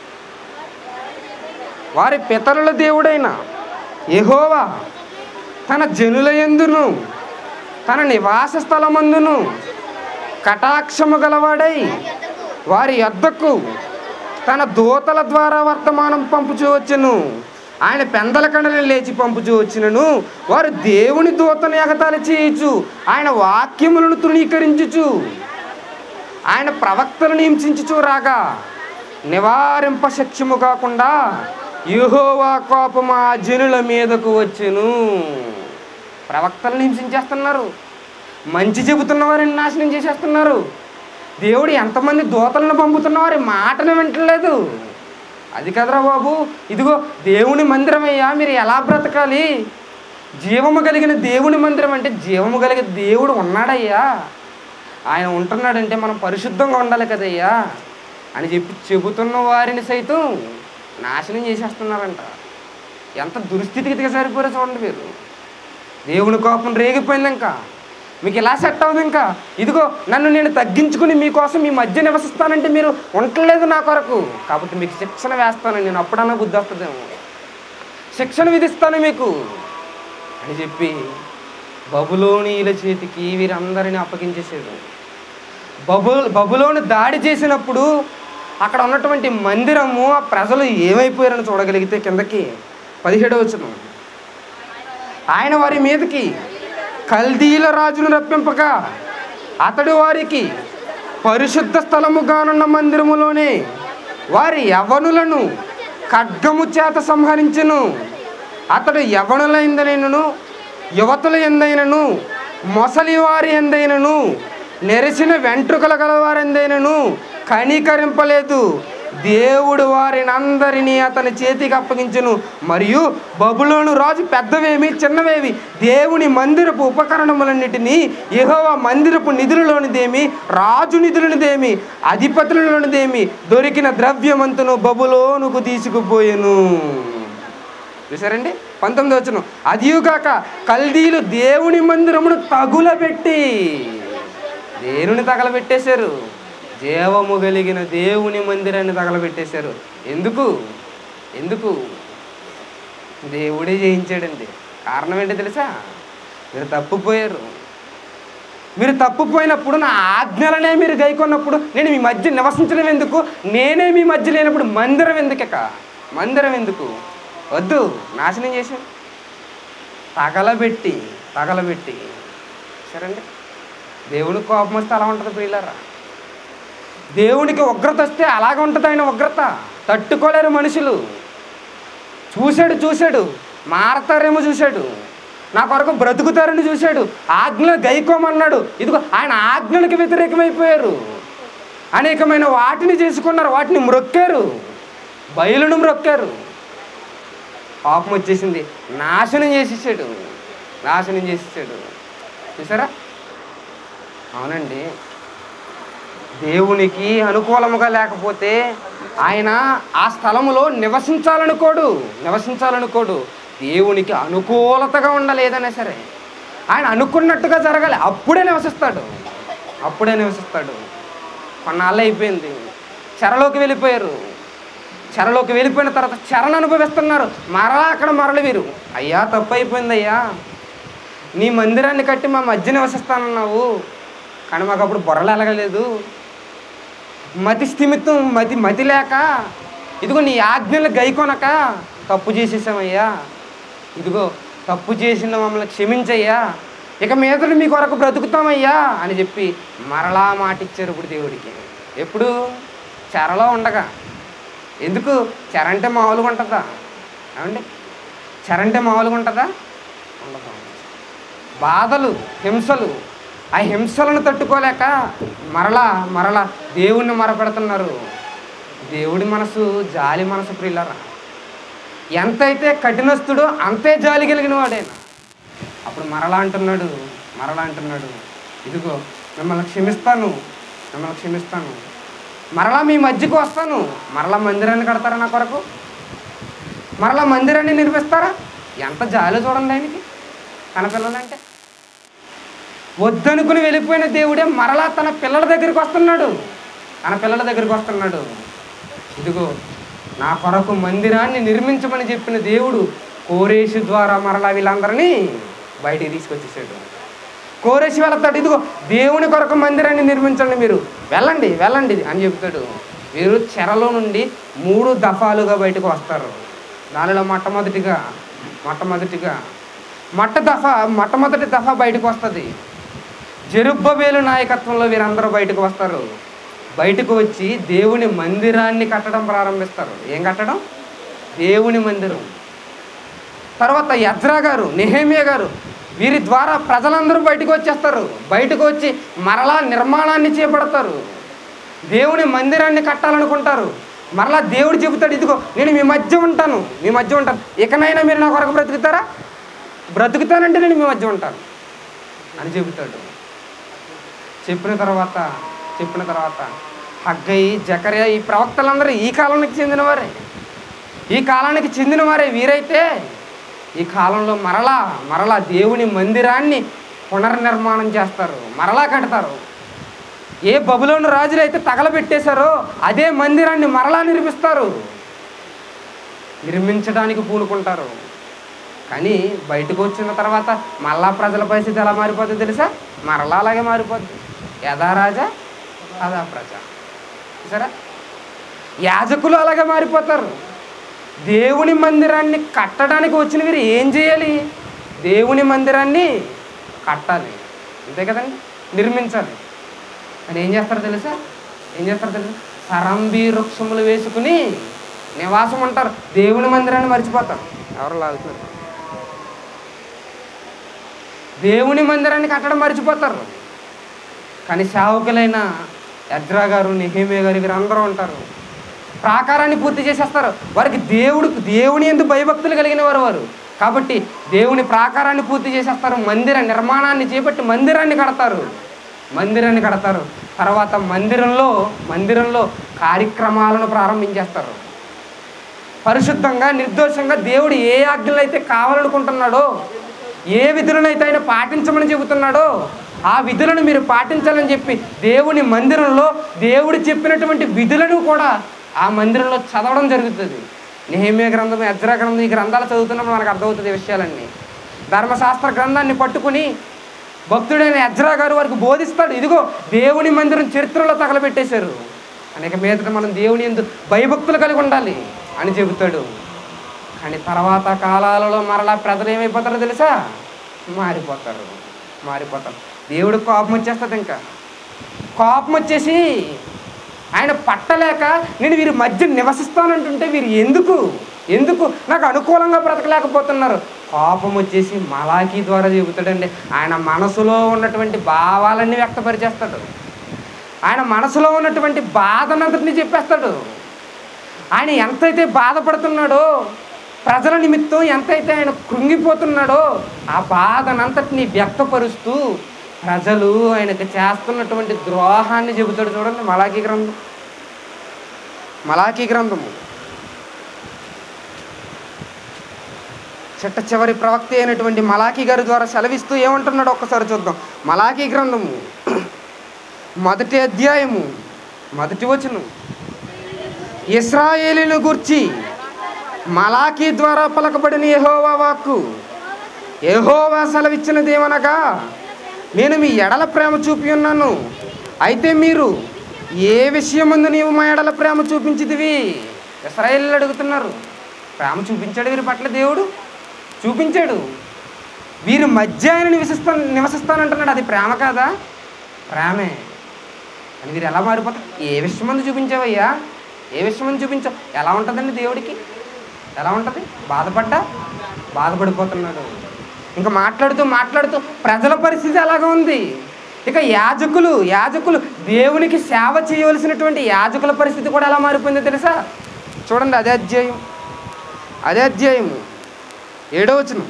S1: వారి పితరుల దేవుడైన యెహోవా తన జనుల యందును తన నివాస స్థలమందును కటాక్షము గలవాడై వారి యొద్దకు తన దూతల ద్వారా వర్తమానం పంపుచూ వచ్చెను. ఆయన పెందల కండలను లేచి పంపుచూ వచ్చినను వారు దేవుని దూతను ఎగతాళి చేయొచ్చు, ఆయన వాక్యములను తృణీకరించుచు ఆయన ప్రవక్తలను హింసించుచూ రాగా నివారింప శక్యము కాకుండా యెహోవా కోపము ఆ జనుల మీదకు వచ్చెను. ప్రవక్తలను హింసించేస్తున్నారు, మంచి చెబుతున్న వారిని నాశనం చేసేస్తున్నారు. దేవుడు ఎంతమంది దూతలను పంపుతున్న వారి మాటను వింటలేదు. అది కదరా బాబు, ఇదిగో దేవుని మందిరం అయ్యా, మీరు ఎలా బ్రతకాలి? జీవము కలిగిన దేవుని మందిరం అంటే జీవము కలిగిన దేవుడు ఉన్నాడయ్యా, ఆయన ఉంటున్నాడంటే మనం పరిశుద్ధంగా ఉండాలి కదయ్యా అని చెప్పి చెబుతున్న వారిని సైతం నాశనం చేసేస్తున్నారంట. ఎంత దుస్థితికి దిగసారిపోయారో చూడండి మీరు. దేవుని కోపం రేగిపోయింది. ఇంకా మీకు ఇలా సెట్ అవుతుంది. ఇంకా ఇదిగో నన్ను నేను తగ్గించుకుని మీకోసం మీ మధ్య నివసిస్తానంటే మీరు ఉండలేదు నా కొరకు, కాబట్టి మీకు శిక్షణ వేస్తాను నేను, అప్పుడన్నా బుద్ధి వస్తుందేమో, శిక్షణ విధిస్తాను మీకు అని చెప్పి బబులోనీయుల చేతికి వీరందరినీ అప్పగించేసాడు. బబు బబులోను దాడి చేసినప్పుడు అక్కడ ఉన్నటువంటి మందిరము ఆ ప్రజలు ఏమైపోయారని చూడగలిగితే కిందకి పదిహేడవ వచనం, ఆయన వారి మీదకి కల్దీల రాజును రప్పింపగా అతడు వారికి పరిశుద్ధ స్థలముగానున్న మందిరములోనే వారి యవనులను ఖడ్గము చేత సంహరించును. అతడు యవనుల ఎందైనను యువతుల ఎందైనను మొసలి వారి ఎందైనను నెరిసిన వెంట్రుకల గలవారెందైనను కనికరింపలేదు. దేవుడు వారిని అందరినీ అతని చేతికి అప్పగించును. మరియు బబులోను రాజు పెద్దవేమి చిన్నవేవి దేవుని మందిరపు ఉపకరణములన్నిటినీ యెహోవా మందిరపు నిధులలోనిదేమి రాజు నిధులనిదేమి అధిపతులలోనిదేమి దొరికిన ద్రవ్యమంతును బబులోనుకు తీసుకుపోయెను. చూసారండి పంతొమ్మిది వచనం, అదియుగాక కల్దీలు దేవుని మందిరమును తగులబెట్టి, దేవుని తగలబెట్టేశారు, జీవము కలిగిన దేవుని మందిరాన్ని తగలబెట్టేశారు. ఎందుకు ఎందుకు దేవుడే చేయించాడండి. కారణం ఏంటో తెలుసా? మీరు తప్పుపోయారు. మీరు తప్పుపోయినప్పుడు నా ఆజ్ఞలనే మీరు గైకొన్నప్పుడు నేను మీ మధ్య నివసించడం ఎందుకు? నేనే మీ మధ్య లేనప్పుడు మందిరం ఎందుకక? మందిరం ఎందుకు? వద్దు, నాశనం చేశాను. తగలబెట్టి తగలబెట్టి సరేండి. దేవునికి కోపం వస్తే అలా ఉంటుంది ప్రియులారా. దేవునికి ఉగ్రత వస్తే అలాగే ఉంటుంది. ఆయన ఉగ్రత తట్టుకోలేరు మనుషులు. చూశాడు చూశాడు మారతారేమో చూశాడు, నా కొరకు బ్రతుకుతారని చూశాడు, ఆజ్ఞలు గైకోమన్నాడు. ఇదిగో ఆయన ఆజ్ఞలకు వ్యతిరేకమైపోయారు. అనేకమైన వాటిని చేసుకున్నారు, వాటిని మ్రొక్కారు, బయలును మ్రొక్కారు. పాపం వచ్చేసింది, నాశనం చేసేసాడు నాశనం చేసేసాడు చూసారా? అవునండి, దేవునికి అనుకూలముగా లేకపోతే ఆయన ఆ స్థలములో నివసించాలనుకోడు నివసించాలనుకోడు దేవునికి అనుకూలతగా ఉండాలి. ఏదైనా సరే ఆయన అనుకున్నట్టుగా జరగాలి, అప్పుడే నివసిస్తాడు అప్పుడే నివసిస్తాడు కొన్నాళ్ళు అయిపోయింది, చెరలోకి వెళ్ళిపోయారు. చెరలోకి వెళ్ళిపోయిన తర్వాత చెరను అనుభవిస్తున్నారు. మరలా అక్కడ మరల వీరు, అయ్యా తప్పు అయిపోయింది అయ్యా, నీ మందిరాన్ని కట్టి మా మధ్య నివసిస్తానన్నావు, కానీ మాకు అప్పుడు బొర్రలు ఎలగలేదు, మతి స్థిమితం మతి మతి లేక ఇదిగో నీ ఆజ్ఞలు గైకొనక తప్పు చేసేసామయ్యా, ఇదిగో తప్పు చేసిన మమ్మల్ని క్షమించయ్యా, ఇక మీదట మీ కొరకు బ్రతుకుతామయ్యా అని చెప్పి మరలా మాట ఇచ్చారు ఇప్పుడు దేవుడికి. ఎప్పుడు? చెరలో ఉండగా. ఎందుకు? చెర అంటే మామూలుగా ఉంటుందా? ఏమండి, చెర అంటే మామూలుగా ఉంటుందా? ఉండదు. బాధలు హింసలు, ఆ హింసలను తట్టుకోలేక మరలా మరలా దేవుణ్ణి మరపెడుతున్నారు. దేవుడి మనసు జాలి మనసు ప్రియులారా. ఎంతైతే కఠినస్తుడో అంతే జాలి కలిగిన వాడైనా. అప్పుడు మరలా అంటున్నాడు మరలా అంటున్నాడు ఇదిగో మిమ్మల్ని క్షమిస్తాను మిమ్మల్ని క్షమిస్తాను మరలా మీ మధ్యకు వస్తాను. మరలా మందిరాన్ని కడతారా నా కొరకు? మరలా మందిరాన్ని నిర్మిస్తారా? ఎంత జాలి చూడండి ఆయనకి. తన పిల్లలంటే వద్దనుకుని వెళ్ళిపోయిన దేవుడే మరలా తన పిల్లల దగ్గరికి వస్తున్నాడు తన పిల్లల దగ్గరికి వస్తున్నాడు ఇదిగో నా కొరకు మందిరాన్ని నిర్మించమని చెప్పిన దేవుడు కోరేషు ద్వారా మరలా వీళ్ళందరినీ బయటికి తీసుకొచ్చేసాడు. కోరేషు వెళతాడు, ఇదిగో దేవుని కొరకు మందిరాన్ని నిర్మించండి, మీరు వెళ్ళండి వెళ్ళండి అని చెప్తాడు. వీరు చెరలో నుండి మూడు దఫాలుగా బయటకు వస్తారు. దానిలో మొట్టమొదటిగా మొట్టమొదటిగా మొట్ట దఫా మొట్టమొదటి దఫా బయటకు వస్తుంది. జెరుబ్బబేలు నాయకత్వంలో వీరందరూ బయటకు వస్తారు. బయటకు వచ్చి దేవుని మందిరాన్ని కట్టడం ప్రారంభిస్తారు. ఏం కట్టడం? దేవుని మందిరం. తర్వాత యజ్రా గారు, నెహెమ్యా గారు, వీరి ద్వారా ప్రజలందరూ బయటకు వచ్చేస్తారు. బయటకు వచ్చి మరలా నిర్మాణాన్ని చేపడతారు. దేవుని మందిరాన్ని కట్టాలనుకుంటారు. మరలా దేవుడు చెబుతాడు, ఇదిగో నేను మీ మధ్య ఉంటాను మీ మధ్య ఉంటాను ఇకనైనా మీరు నా కొరకు బ్రతుకుతారా? బ్రతుకుతానంటే నేను మీ మధ్య ఉంటాను అని చెబుతాడు. చెప్పిన తర్వాత చెప్పిన తర్వాత హగ్గయి, జకర్యా, ఈ ప్రవక్తలందరూ ఈ కాలానికి చెందినవారే ఈ కాలానికి చెందిన వారే వీరైతే ఈ కాలంలో మరలా మరలా దేవుని మందిరాన్ని పునర్నిర్మాణం చేస్తారు, మరలా కడతారు. ఏ బబులోను రాజులు అయితే తగలబెట్టేశారో అదే మందిరాన్ని మరలా నిర్మిస్తారు, నిర్మించడానికి పూనుకుంటారు. కానీ బయటకు వచ్చిన తర్వాత మళ్ళా ప్రజల పరిస్థితి ఎలా మారిపోతుంది తెలుసా? మరలా అలాగే మారిపోద్ది. యథా రాజా అదా ప్రజ. సరే, యాజకులు అలాగే మారిపోతారు. దేవుని మందిరాన్ని కట్టడానికి వచ్చిన వీరు ఏం చేయాలి? దేవుని మందిరాన్ని కట్టాలి, అంతే కదండి, నిర్మించాలి. అని ఏం చేస్తారో తెలుసా? ఏం చేస్తారో తెలుసా? సరంబీ వృక్షములు వేసుకుని నివాసం ఉంటారు, దేవుని మందిరాన్ని మర్చిపోతారు. ఎవరు లాగుతున్నారు? దేవుని మందిరాన్ని కట్టడం మర్చిపోతారు. కానీ సేవకులైన ఎజ్రా గారు, నెహెమ్యా గారు వీరు అందరూ ఉంటారు, ప్రాకారాన్ని పూర్తి చేసేస్తారు. వారికి దేవుడు దేవుని యందు భయభక్తులు కలిగిన వారు వారు కాబట్టి దేవుని ప్రాకారాన్ని పూర్తి చేసేస్తారు. మందిర నిర్మాణాన్ని చేపట్టి మందిరాన్ని కడతారు, మందిరాన్ని కడతారు. తర్వాత మందిరంలో మందిరంలో కార్యక్రమాలను ప్రారంభించేస్తారు. పరిశుద్ధంగా నిర్దోషంగా దేవుడు ఏ ఆజ్ఞలు అయితే కావాలనుకుంటున్నాడో, ఏ విధులనైతే ఆయన పాటించమని చెబుతున్నాడో ఆ విధులను మీరు పాటించాలని చెప్పి దేవుని మందిరంలో దేవుడు చెప్పినటువంటి విధులను కూడా ఆ మందిరంలో చదవడం జరుగుతుంది. నెహెమ్యా గ్రంథం, ఎజ్రా గ్రంథం, ఈ గ్రంథాలు చదువుతున్నప్పుడు మనకు అర్థమవుతుంది విషయాలన్నీ. ధర్మశాస్త్ర గ్రంథాన్ని పట్టుకుని భక్తుడైన ఎజ్రా గారు వారికి బోధిస్తాడు. ఇదిగో దేవుని మందిరం చరిత్రలో తగలబెట్టేశారు, అనేక మీదట మనం దేవుని యందు భయభక్తులు కలిగి ఉండాలి అని చెబుతాడు. కానీ తర్వాత కాలాలలో మరలా ప్రజలు ఏమైపోతారో తెలుసా? మారిపోతారు, మారిపోతారు. దేవుడు కోపం వచ్చేస్తుంది. ఇంకా కోపం వచ్చేసి ఆయన పట్టలేక నేను వీరి మధ్య నివసిస్తానంటుంటే వీరు ఎందుకు ఎందుకు నాకు అనుకూలంగా బ్రతకలేకపోతున్నారు. కోపం వచ్చేసి మలాకీ ద్వారా చెబుతాడండి. ఆయన మనసులో ఉన్నటువంటి భావాలన్నీ వ్యక్తపరిచేస్తాడు. ఆయన మనసులో ఉన్నటువంటి బాధనంతటిని చెప్పేస్తాడు. ఆయన ఎంతైతే బాధపడుతున్నాడో, ప్రజల నిమిత్తం ఎంతైతే ఆయన కృంగిపోతున్నాడో ఆ బాధనంతటిని వ్యక్తపరుస్తూ ప్రజలు ఆయనకు చేస్తున్నటువంటి ద్రోహాన్ని చెబుతాడు. చూడండి మలాకీ గ్రంథం, మలాకీ గ్రంథము చిట్ట చివరి ప్రవక్త అయినటువంటి మలాకీ గారి ద్వారా సెలవిస్తూ ఏమంటున్నాడు ఒక్కసారి చూద్దాం. మలాకీ గ్రంథము మొదటి అధ్యాయము మొదటి వచనం, ఇశ్రాయేలును గూర్చి మలాకీ ద్వారా పలకబడిన యెహోవా వాక్కు. యెహోవా సెలవిచ్చినదేమనగా, నేను మీ ఎడల ప్రేమ చూపి ఉన్నాను, అయితే మీరు ఏ విషయమందు నీవు మా ఎడల ప్రేమ చూపించిదివి? ఇశ్రాయేలు అడుగుతున్నారు. ప్రేమ చూపించాడు వీరి పట్ల, దేవుడు చూపించాడు. వీరి మధ్య ఆయన నివసిస్తా నివసిస్తానంటున్నాడు. అది ప్రేమ కాదా? ప్రేమే. అని వీరు ఎలా మారిపోతారు? ఏ విషయమందు చూపించావయ్యా, ఏ విషయమందు చూపించావు? ఎలా ఉంటుందండి దేవుడికి? ఎలా ఉంటుంది? బాధపడ్డా బాధపడిపోతున్నాడు. ఇంకా మాట్లాడుతూ మాట్లాడుతూ ప్రజల పరిస్థితి అలాగే ఉంది. ఇక యాజకులు యాజకులు దేవునికి సేవ చేయవలసినటువంటి యాజకుల పరిస్థితి కూడా ఎలా మారిపోయిందో తెలుసా? చూడండి అదే అధ్యాయం అదే అధ్యాయము ఏడో వచనం,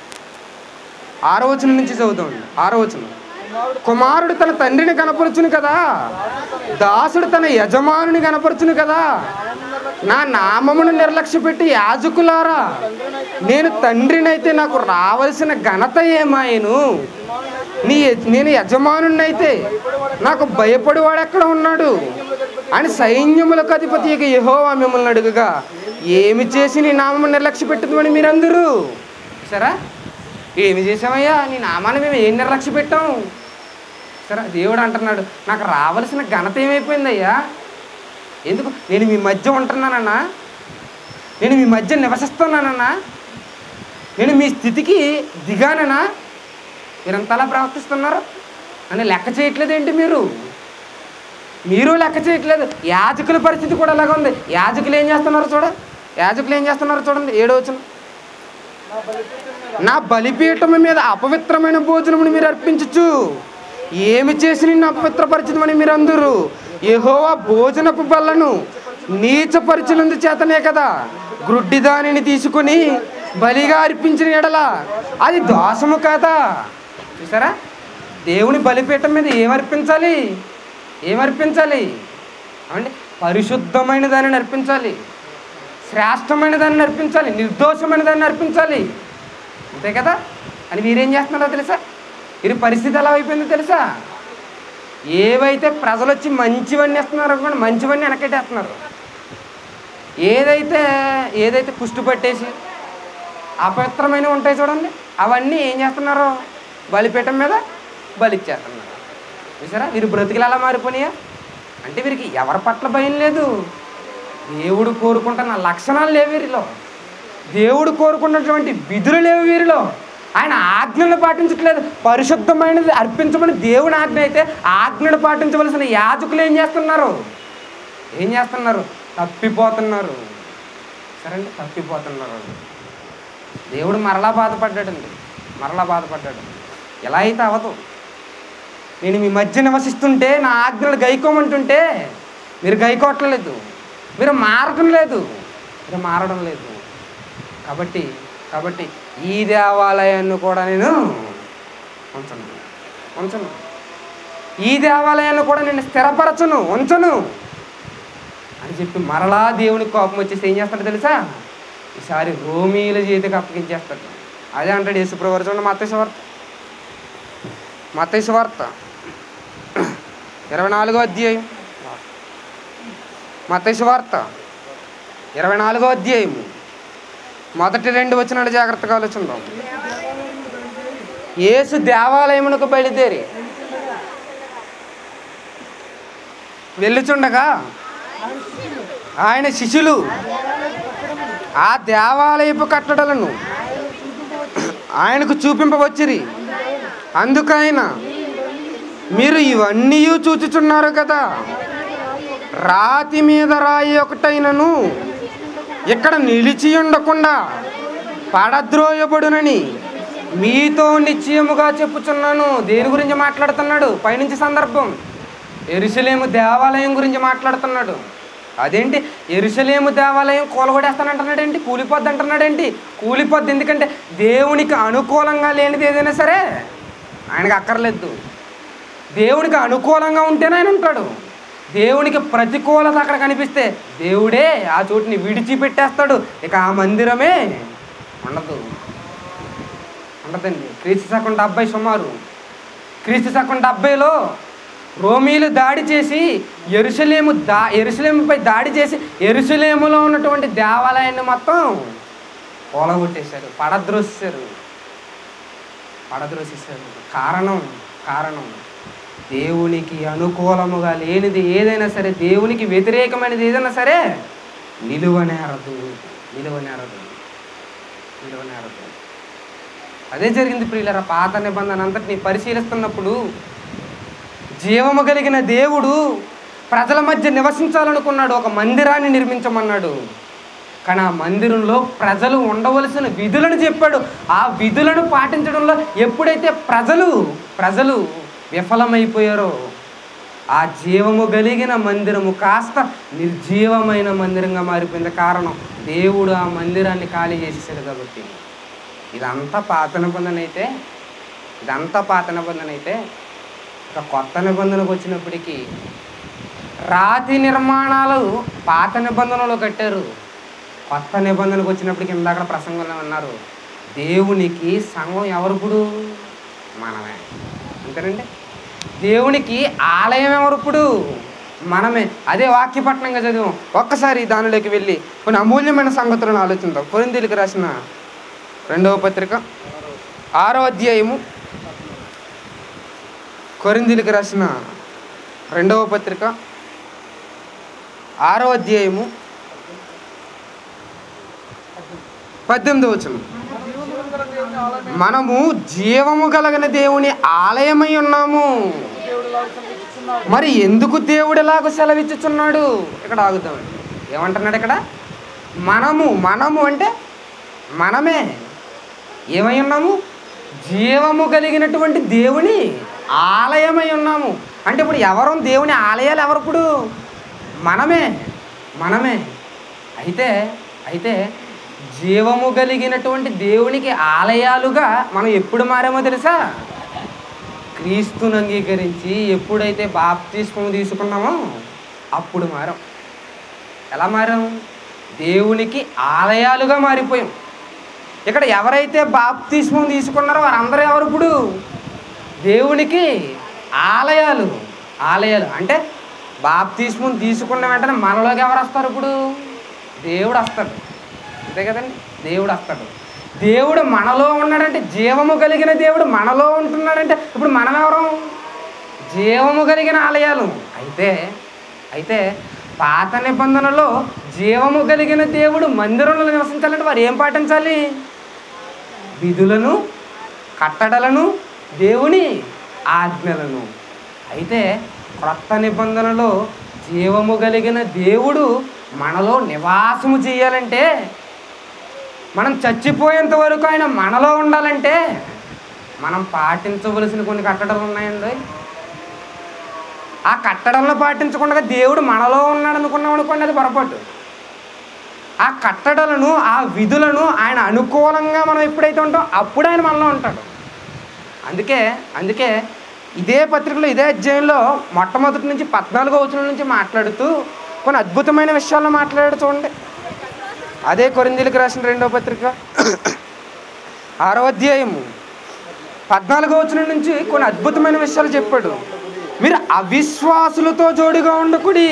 S1: ఆరో వచనం నుంచి చదువుతామండి. ఆరో వచనం, కుమారుడు తన తండ్రిని కనపరుచును కదా, దాసుడు తన యజమానుని కనపరుచును కదా. నా నామమును నిర్లక్ష్య పెట్టి యాజకులారా, నేను తండ్రినైతే నాకు రావలసిన ఘనత ఏమాయను? నీ నేను యజమానునైతే నాకు భయపడివాడు ఎక్కడ ఉన్నాడు అని సైన్యములకు అధిపతి యెహోవా మిమ్మల్ని అడుగుగా, ఏమి చేసి నీ నామము నిర్లక్ష్య పెట్టుదని మీరందరూ సరే. ఏమి చేసామయ్యా? నీ నామాన్ని మేము ఏం నిర్లక్ష్య పెట్టాం? సరే, దేవుడు అంటున్నాడు, నాకు రావలసిన ఘనత ఏమైపోయిందయ్యా? ఎందుకు? నేను మీ మధ్య ఉంటున్నానన్నా, నేను మీ మధ్య నివసిస్తున్నానన్నా, నేను మీ స్థితికి దిగానన్నా, మీరంతలా ప్రవర్తిస్తున్నారు అని లెక్క చేయట్లేదు ఏంటి? మీరు మీరు లెక్క చేయట్లేదు. యాజకుల పరిస్థితి కూడా అలాగే ఉంది. యాజకులు ఏం చేస్తున్నారు చూడ యాజకులు ఏం చేస్తున్నారు చూడండి ఏడో వచనం, నా బలిపీఠం మీద అపవిత్రమైన భోజనమును మీరు అర్పించచ్చు, ఏమి చేసి నిన్ను అపవిత్రపరిచినమని మీరందరూ యెహోవా భోజనపు బల్లను నీచపరిచినందు చేతనే కదా గ్రుడ్డి దానిని తీసుకుని బలిగా అర్పించిన ఎడల అది దోషము కాదా? చూసారా, దేవుని బలిపీఠం మీద ఏమర్పించాలి? ఏమర్పించాలి అంటే పరిశుద్ధమైన దానిని అర్పించాలి, శ్రేష్టమైన దాన్ని అర్పించాలి, నిర్దోషమైన దాన్ని అర్పించాలి, అంతే కదా. అని వీరేం చేస్తున్నారో తెలుసా? వీరి పరిస్థితి ఎలా అయిపోయిందో తెలుసా? ఏవైతే ప్రజలు వచ్చి మంచివన్నీ వేస్తున్నారు అనుకోండి, మంచివన్నీ వెనకెట్టేస్తున్నారు. ఏదైతే ఏదైతే కుష్టి పట్టేసి అపవిత్రమైనవి ఉంటాయి చూడండి, అవన్నీ ఏం చేస్తున్నారు? బలిపీఠం మీద బలిచ్చేస్తున్నారు. చూసారా వీరి బ్రతుకులు ఎలా మారిపోయినాయా? అంటే వీరికి ఎవరి పట్ల భయం లేదు. దేవుడు కోరుకుంటున్న లక్షణాలు లేవు వీరిలో, దేవుడు కోరుకున్నటువంటి విధులు లేవు వీరిలో. ఆయన ఆజ్ఞలు పాటించట్లేదు. పరిశుద్ధమైనది అర్పించమని దేవుని ఆజ్ఞ అయితే ఆజ్ఞలు పాటించవలసిన యాజకులు ఏం చేస్తున్నారు? ఏం చేస్తున్నారు? తప్పిపోతున్నారు. సరే అండి, తప్పిపోతున్నారు. దేవుడు మరలా బాధపడ్డాడండి, మరలా బాధపడ్డాడు. ఎలా అయితే అవదు. నేను మీ మధ్య నివసిస్తుంటే నా ఆజ్ఞలు గైకోమంటుంటే మీరు గైకోవట్లేదు, మీరు మారడం లేదు, మీరు మారడం లేదు. కాబట్టి కాబట్టి ఈ దేవాలయాన్ని కూడా నేను ఉంచను ఉంచను ఈ దేవాలయాన్ని కూడా నేను స్థిరపరచను ఉంచను అని చెప్పి మరలా దేవునికి కోపం వచ్చేసి ఏం చేస్తాడు తెలుసా? ఈసారి రోమీల చేతికి అప్పగించేస్తాడు. అదే అంటాడు యేసుప్రభువు వారు. చూడండి మత్తయి సువార్త, మత్తయి సువార్త ఇరవై నాలుగో అధ్యాయం, మత్తయి సువార్త ఇరవై నాలుగో అధ్యాయము మొదటి రెండు వచనాలు జాగ్రత్తగా ఆలోచిద్దాం. యేసు దేవాలయమునకు బయలుదేరి వెళ్ళుచుండగా ఆయన శిష్యులు ఆ దేవాలయపు కట్టడలను ఆయనకు చూపింపవచ్చిరి. అందుకైన మీరు ఇవన్నీ చూచుచున్నారు కదా, రాతి మీద రాయి ఒకటైనను ఇక్కడ నిలిచి ఉండకుండా పడద్రోయబడునని మీతో నిశ్చయముగా చెప్పుచున్నాను. దేని గురించి మాట్లాడుతున్నాడు? పైనుంచి సందర్భం యెరూషలేము దేవాలయం గురించి మాట్లాడుతున్నాడు. అదేంటి యెరూషలేము దేవాలయం కూలగొడేస్తానంటున్నాడు ఏంటి? కూలిపోద్ది అంటున్నాడేంటి? కూలిపోద్ది. ఎందుకంటే దేవునికి అనుకూలంగా లేనిది ఏదైనా సరే ఆయనకు అక్కర్లేదు. దేవునికి అనుకూలంగా ఉంటేనే ఆయన ఉంటాడు. దేవునికి ప్రతికూలత అక్కడ కనిపిస్తే దేవుడే ఆ చోటుని విడిచిపెట్టేస్తాడు. ఇక ఆ మందిరమే ఉండదు ఉండదండి. క్రీస్తు శకం డెబ్బై సుమారు క్రీస్తు శకం డెబ్బైలో రోమీలు దాడి చేసి యెరూషలేము దా యెరూషలేముపై దాడి చేసి యెరూషలేములో ఉన్నటువంటి దేవాలయాన్ని మొత్తం కూలగొట్టేశారు, పడద్రోసేశారు పడద్రోసేశారు కారణం కారణం దేవునికి అనుకూలముగా లేనిది ఏదైనా సరే, దేవునికి వ్యతిరేకమైనది ఏదైనా సరే నిలువనేరదు నిలువనేరదు నిలువనేరదు అదే జరిగింది ప్రియులారా. పాత నిబంధన అంతటిని పరిశీలిస్తున్నప్పుడు జీవము కలిగిన దేవుడు ప్రజల మధ్య నివసించాలనుకున్నాడు, ఒక మందిరాన్ని నిర్మించమన్నాడు. కానీ ఆ మందిరంలో ప్రజలు ఉండవలసిన విధులను చెప్పాడు. ఆ విధులను పాటించడంలో ఎప్పుడైతే ప్రజలు ప్రజలు విఫలమైపోయారో ఆ జీవము కలిగిన మందిరము కాస్త నిర్జీవమైన మందిరంగా మారిపోయింది. కారణం దేవుడు ఆ మందిరాన్ని ఖాళీ చేసేసాడు. కాబట్టి ఇదంతా పాత నిబంధన అయితే ఇదంతా పాత నిబంధన అయితే ఇక కొత్త నిబంధనకు వచ్చినప్పటికీ రాతి నిర్మాణాలు పాత నిబంధనలో కట్టారు. కొత్త నిబంధనకు వచ్చినప్పటికీ ఇందాక ప్రసంగంలో అన్నారు, దేవునికి సంఘం ఎవరిప్పుడు? మనమే. అంతేనండి. దేవునికి ఆలయం ఎవరిప్పుడు? మనమే. అదే వాక్యపట్నంగా చదివాం. ఒక్కసారి దానిలోకి వెళ్ళి కొన్ని అమూల్యమైన సంగతులను ఆలోచిద్దాం. కొరింథీయులకు రాసిన రెండవ పత్రిక ఆరో అధ్యాయము కొరింథీయులకు రాసిన రెండవ పత్రిక ఆరో అధ్యాయము పద్దెనిమిదవ వచనం. మనము జీవము కలిగిన దేవుని ఆలయమై ఉన్నాము. మరి ఎందుకు దేవుడు ఎలాగో సెలవిచ్చుచున్నాడు? ఇక్కడ ఆగుతామండి. ఏమంటున్నాడు ఇక్కడ? మనము మనము అంటే మనమే ఏమై ఉన్నాము? జీవము కలిగినటువంటి దేవుని ఆలయమై ఉన్నాము. అంటే ఇప్పుడు ఎవరు దేవుని ఆలయాలు? ఎవరు ఇప్పుడు? మనమే మనమే అయితే అయితే జీవము కలిగినటువంటి దేవునికి ఆలయాలుగా మనం ఎప్పుడు మారామో తెలుసా? క్రీస్తుని అంగీకరించి ఎప్పుడైతే బాప్తిస్మం తీసుకున్నామో అప్పుడు మారాం. ఎలా మారాం? దేవునికి ఆలయాలుగా మారిపోయాం. ఇక్కడ ఎవరైతే బాప్తిస్మం తీసుకున్నారో వారందరూ ఎవరు ఇప్పుడు? దేవునికి ఆలయాలు. ఆలయాలు అంటే బాప్తిస్మం తీసుకున్న వెంటనే మనలోకి ఎవరు వస్తారు? ఇప్పుడు దేవుడు వస్తాడు, అంతే కదండి. దేవుడు వస్తాడు. దేవుడు మనలో ఉన్నాడంటే, జీవము కలిగిన దేవుడు మనలో ఉంటున్నాడంటే ఇప్పుడు మనం ఎవరు? జీవము కలిగిన ఆలయాలు. అయితే అయితే పాత నిబంధనలో జీవము కలిగిన దేవుడు మందిరంలో నివసించాలంటే వారు ఏం పాటించాలి? విధులను, కట్టడలను, దేవుని ఆజ్ఞలను. అయితే క్రొత్త నిబంధనలో జీవము కలిగిన దేవుడు మనలో నివాసము చేయాలంటే, మనం చచ్చిపోయేంత వరకు ఆయన మనలో ఉండాలంటే మనం పాటించవలసిన కొన్ని కట్టడలు ఉన్నాయండి. ఆ కట్టడంలో పాటించకుండా దేవుడు మనలో ఉన్నాడు అనుకున్నాం అనుకోండి, అది పొరపాటు. ఆ కట్టడలను, ఆ విధులను ఆయన అనుకూలంగా మనం ఎప్పుడైతే ఉంటాం అప్పుడు ఆయన మనలో ఉంటాడు. అందుకే అందుకే ఇదే పత్రికలో, ఇదే అధ్యాయంలో మొట్టమొదటి నుంచి పద్నాలుగో వచనం నుంచి మాట్లాడుతూ కొన్ని అద్భుతమైన విషయాల్లో మాట్లాడాడు చూడండి. అదే కొరింథీయులకు రాసిన రెండవ పత్రిక ఆరో అధ్యాయము పద్నాలుగో వచనం నుంచి కొన్ని అద్భుతమైన విషయాలు చెప్పాడు. మీరు అవిశ్వాసులతో జోడిగా ఉండకుడి.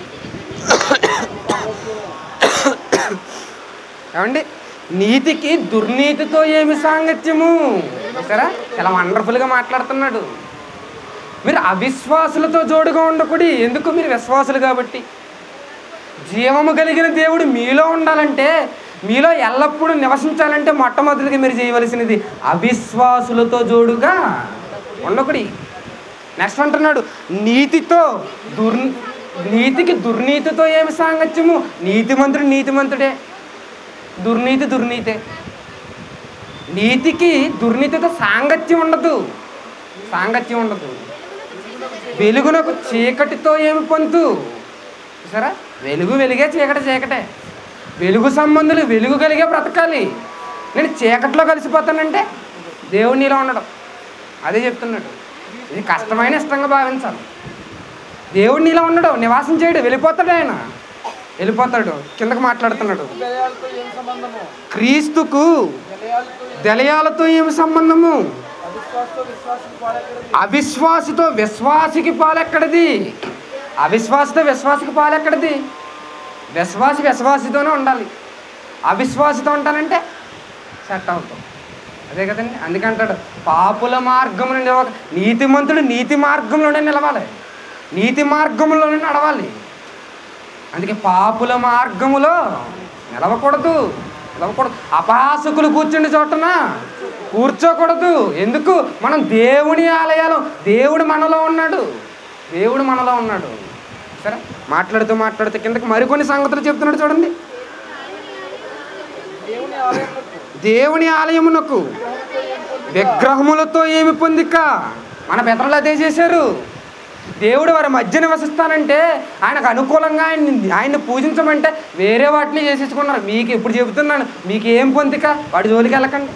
S1: ఏమండి, నీతికి దుర్నీతితో ఏమి సాంగత్యము? సరే, చాలా వండర్ఫుల్గా మాట్లాడుతున్నాడు. మీరు అవిశ్వాసులతో జోడుగా ఉండకుడి. ఎందుకు? మీరు విశ్వాసులు కాబట్టి. జీవము కలిగిన దేవుడు మీలో ఉండాలంటే, మీలో ఎల్లప్పుడూ నివసించాలంటే మొట్టమొదటిగా మీరు చేయవలసినది అవిశ్వాసులతో జోడుగా ఉండకుడి. నెక్స్ట్ అంటున్నాడు, నీతితో దుర్ నీతికి దుర్నీతితో ఏమి సాంగత్యము? నీతిమంతుడు నీతిమంతుడే, దుర్నీతి దుర్నీతే. నీతికి దుర్నీతితో సాంగత్యం ఉండదు, సాంగత్యం ఉండదు. వెలుగునకు చీకటితో ఏమి పొంతు? సరే, వెలుగు వెలుగే, చీకటి చీకటే. వెలుగు సంబంధులు వెలుగు కలిగే బ్రతకాలి. నేను చీకట్లో కలిసిపోతానంటే దేవుడు నీలో ఉండడం. అదే చెప్తున్నాడు. ఇది కష్టమైన ఇష్టంగా భావించాలి. దేవుడు నీలో ఉండడు, నివాసం చేయడు, వెళ్ళిపోతాడు. ఆయన వెళ్ళిపోతాడు. కిందకు మాట్లాడుతున్నాడు, క్రీస్తుకు దళయాలతో ఏమి సంబంధము? అవిశ్వాసితో విశ్వాసికి పాలెక్కడిది? అవిశ్వాసితో విశ్వాసికి పాలెక్కడిది? విశ్వాసి విశ్వాసితోనే ఉండాలి. అవిశ్వాసితో ఉంటానంటే సెట్ అవుతాం. అదే కదండి. అందుకంటాడు పాపుల మార్గంలో నిలవ నీతిమంతుడు నీతి మార్గంలోనే నిలవాలి, నీతి మార్గంలోనే నడవాలి. అందుకే పాపుల మార్గములో నిలవకూడదు, నిలవకూడదు. అపహాసకులు కూర్చుండి చోటన కూర్చోకూడదు. ఎందుకు? మనం దేవుని ఆలయాలు. దేవుడు మనలో ఉన్నాడు, దేవుడు మనలో ఉన్నాడు. సరే, మాట్లాడుతూ మాట్లాడుతూ కిందకి మరికొన్ని సంగతులు చెప్తున్నాడు చూడండి. దేవుని ఆలయమునకు విగ్రహములతో ఏమి పొందిక? మన పితరులు అదే చేశారు. దేవుడు వారి మధ్య నివసిస్తానంటే ఆయనకు అనుకూలంగా ఆయన ఆయన్ని పూజించమంటే వేరే వాటిని చేసేసుకున్నారు. మీకు ఎప్పుడు చెబుతున్నాను, మీకు ఏం పొందిక? వాడి జోలికి వెళ్ళకండి.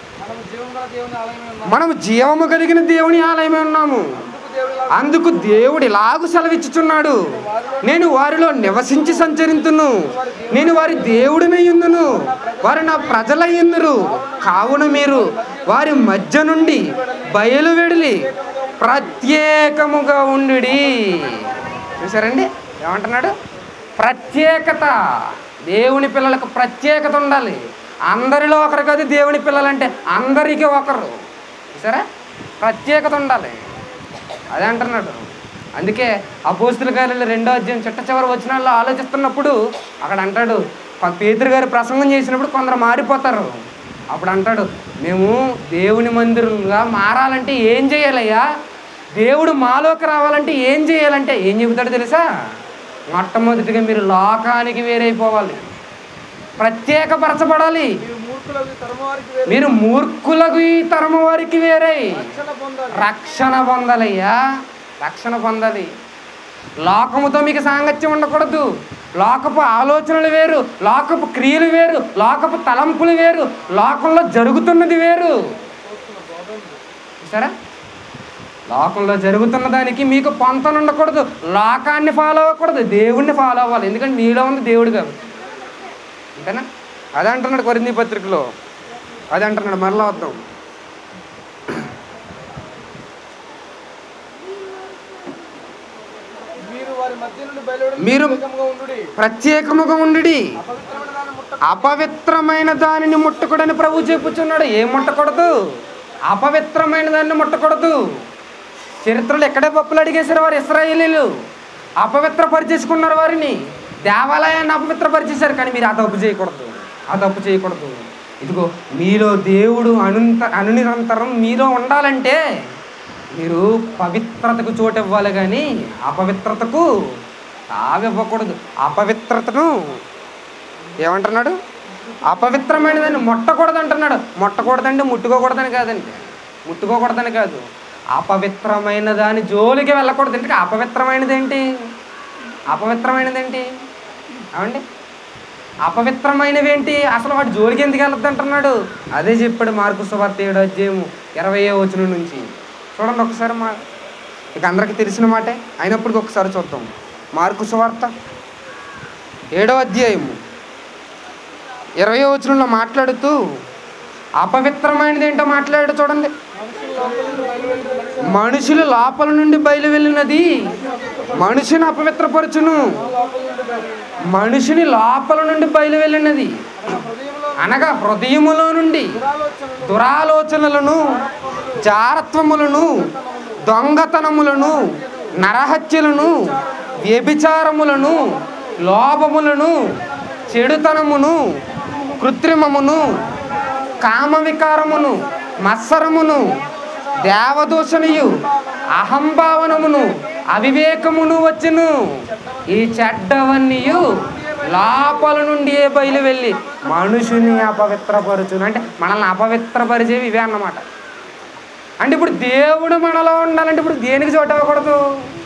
S1: మనము జీవము కలిగిన దేవుని ఆలయమే ఉన్నాము. అందుకు దేవుడు ఇలాగూ సెలవిచ్చుచున్నాడు, నేను వారిలో నివసించి సంచరింతును, నేను వారి దేవుడినయ్యుందును, వారు నా ప్రజలయ్యుందురు. కావున మీరు వారి మధ్య నుండి బయలు వెడిలి ప్రత్యేకముగా ఉండుడి. చూసారండి ఏమంటున్నాడు? ప్రత్యేకత. దేవుని పిల్లలకు ప్రత్యేకత ఉండాలి. అందరిలో ఒకరు కాదు దేవుని పిల్లలంటే, అందరికీ ఒకరు. చూసారా? ప్రత్యేకత ఉండాలి. అదే అంటున్నాడు. అందుకే అపోస్తుల కార్యాలు రెండో అధ్యాయం చిట్ట చివరి వచనాల్లో ఆలోచిస్తున్నప్పుడు అక్కడ అంటాడు, పేతురు గారు ప్రసంగం చేసినప్పుడు కొందరు మారిపోతారు. అప్పుడు అంటాడు, మేము దేవుని మందిరంగా మారాలంటే ఏం చేయాలయ్యా? దేవుడు మాలోకి రావాలంటే ఏం చేయాలంటే ఏం చెబుతాడు తెలుసా? మొట్టమొదటిగా మీరు లోకానికి వేరైపోవాలి, ప్రత్యేకపరచబడాలి. మీరు మూర్ఖులకు ఈ తరము వారికి వేరై రక్షణ పొందాలయ్యా, రక్షణ పొందాలి. లోకముతో మీకు సాంగత్యం ఉండకూడదు. లోకపు ఆలోచనలు వేరు, లోకపు క్రియలు వేరు, లోకపు తలంపులు వేరు, లోకంలో జరుగుతున్నది వేరు. సరే, లోకంలో జరుగుతున్న దానికి మీకు పొంతన ఉండకూడదు. లోకాన్ని ఫాలో అవ్వకూడదు, దేవుణ్ణి ఫాలో అవ్వాలి. ఎందుకంటే మీలో ఉంది దేవుడు కాబట్టి. అంతేనా? అదే అంటున్నాడు కొరింథీ పత్రికలో, అదే అంటున్నాడు. మరలా వద్దాం. మీరు ప్రత్యేకముగా ఉండుడి, అపవిత్రమైన దానిని ముట్టకూడని ప్రభు చెప్పుచున్నాడు. ఏం ముట్టకూడదు? అపవిత్రమైన దాన్ని ముట్టకూడదు. చరిత్రలో ఎక్కడే పప్పులు అడిగేశారు వారు ఇశ్రాయేలీలు, అపవిత్రపరిచేసుకున్నారు వారిని, దేవాలయాన్ని అపవిత్రపరిచేశారు. కానీ మీరు ఆ తప్పు చేయకూడదు, ఆ తప్పు చేయకూడదు. ఇదిగో మీలో దేవుడు అనుంత అనునిరంతరం మీలో ఉండాలంటే మీరు పవిత్రతకు చోటు ఇవ్వాలి, కానీ అపవిత్రతకు తావివ్వకూడదు. అపవిత్రతను ఏమంటున్నాడు? అపవిత్రమైన దాన్ని ముట్టకూడదు అంటున్నాడు. ముట్టకూడదండి, ముట్టుకోకూడదని కాదండి, ముట్టుకోకూడదని కాదు, అపవిత్రమైన దాని జోలికి వెళ్ళకూడదు. ఎందుకంటే అపవిత్రమైనది ఏంటి? అపవిత్రమైనది ఏంటి అవండి? అపవిత్రమైనవి ఏంటి? అసలు వాటి జోలికి ఎందుకు వెళ్ళొద్దు అంటున్నాడు. అదే చెప్పాడు మార్కు సువార్త ఏడో అధ్యాయము ఇరవయో వచనం నుంచి. చూడండి ఒకసారి, మా ఇక అందరికీ తెలిసిన మాటే అయినప్పటికీ ఒకసారి చూద్దాం. మార్కు సువార్త ఏడో అధ్యాయము ఇరవయో వచనంలో మాట్లాడుతూ అపవిత్రమైనది ఏంటో మాట్లాడాడు. చూడండి, మనుషులు లోపల నుండి బయలు వెళ్ళినది మనిషిని అపవిత్రపరచును. మనిషిని లోపల నుండి బయలు వెళ్ళినది అనగా హృదయములో నుండి దురాలోచనలను, జారత్వములను, దొంగతనములను, నరహత్యలను, వ్యభిచారములను, లోభములను, చెడుతనమును, కృత్రిమమును, కామవికారమును, మత్సరమును, దేవదూషణయు, అహంభావనమును, అవివేకమును వచ్చును. ఈ చెడ్డవన్నీయు లోపల నుండి ఏ బయలు వెళ్ళి మనుషుని అపవిత్రపరచును. అంటే మనల్ని అపవిత్రపరిచేవి ఇవే అన్నమాట. అంటే ఇప్పుడు దేవుడు మనలో ఉండాలంటే ఇప్పుడు దేనికి చోటు ఇవ్వకూడదు?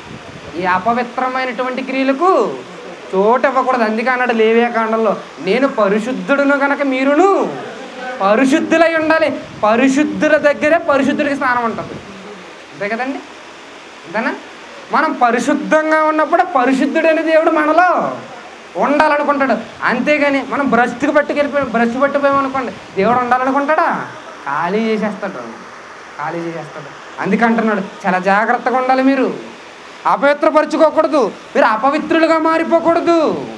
S1: ఈ అపవిత్రమైనటువంటి క్రియలకు చోటు ఇవ్వకూడదు. అందుకే అన్నాడు లేవియాకాండంలో, నేను పరిశుద్ధుడును కనుక మీరును పరిశుద్ధులై ఉండాలి. పరిశుద్ధుల దగ్గరే పరిశుద్ధుడికి స్నానం ఉంటుంది. అంతే కదండి? అంతేనా? మనం పరిశుద్ధంగా ఉన్నప్పుడు పరిశుద్ధుడైన దేవుడు మనలో ఉండాలనుకుంటాడు. అంతేగాని మనం బ్రష్కి పట్టుకెళ్ళిపోయి బ్రష్ పట్టిపోయామనుకోండి, దేవుడు ఉండాలనుకుంటాడా? ఖాళీ చేసేస్తాడు, ఖాళీ చేసేస్తాడు. అందుకంటున్నాడు చాలా జాగ్రత్తగా ఉండాలి. మీరు అపవిత్రపరచుకోకూడదు, మీరు అపవిత్రులుగా మారిపోకూడదు.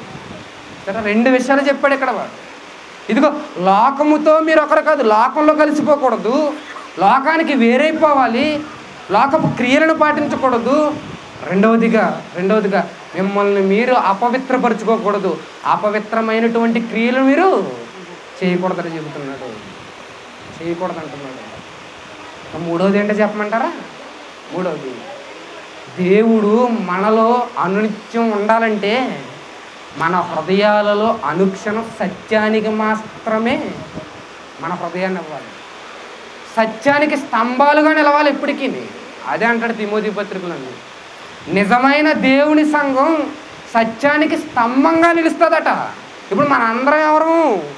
S1: రెండు విషయాలు చెప్పాడు ఇక్కడ. ఇదిగో లోకముతో మీరు ఒకరు కాదు, లోకంలో కలిసిపోకూడదు, లోకానికి వేరైపోవాలి, లోకపు క్రియలను పాటించకూడదు. రెండవదిగా రెండవదిగా మిమ్మల్ని మీరు అపవిత్రపరచుకోకూడదు, అపవిత్రమైనటువంటి క్రియలు మీరు చేయకూడదని చెబుతున్నాడు, చేయకూడదు అంటున్నాడు. మూడవది ఏంటో చెప్పమంటారా? మూడవది, దేవుడు మనలో అనునిత్యం ఉండాలంటే మన హృదయాలలో అనుక్షణం సత్యానికి మాత్రమే మన హృదయాన్ని ఇవ్వాలి. సత్యానికి స్తంభాలుగా నిలవాలి ఎప్పటికీ. అదే అంటాడు తిమోతి పత్రికలను, నిజమైన దేవుని సంఘం సత్యానికి స్తంభంగా నిలుస్తుందట. ఇప్పుడు మన అందరం ఎవరు?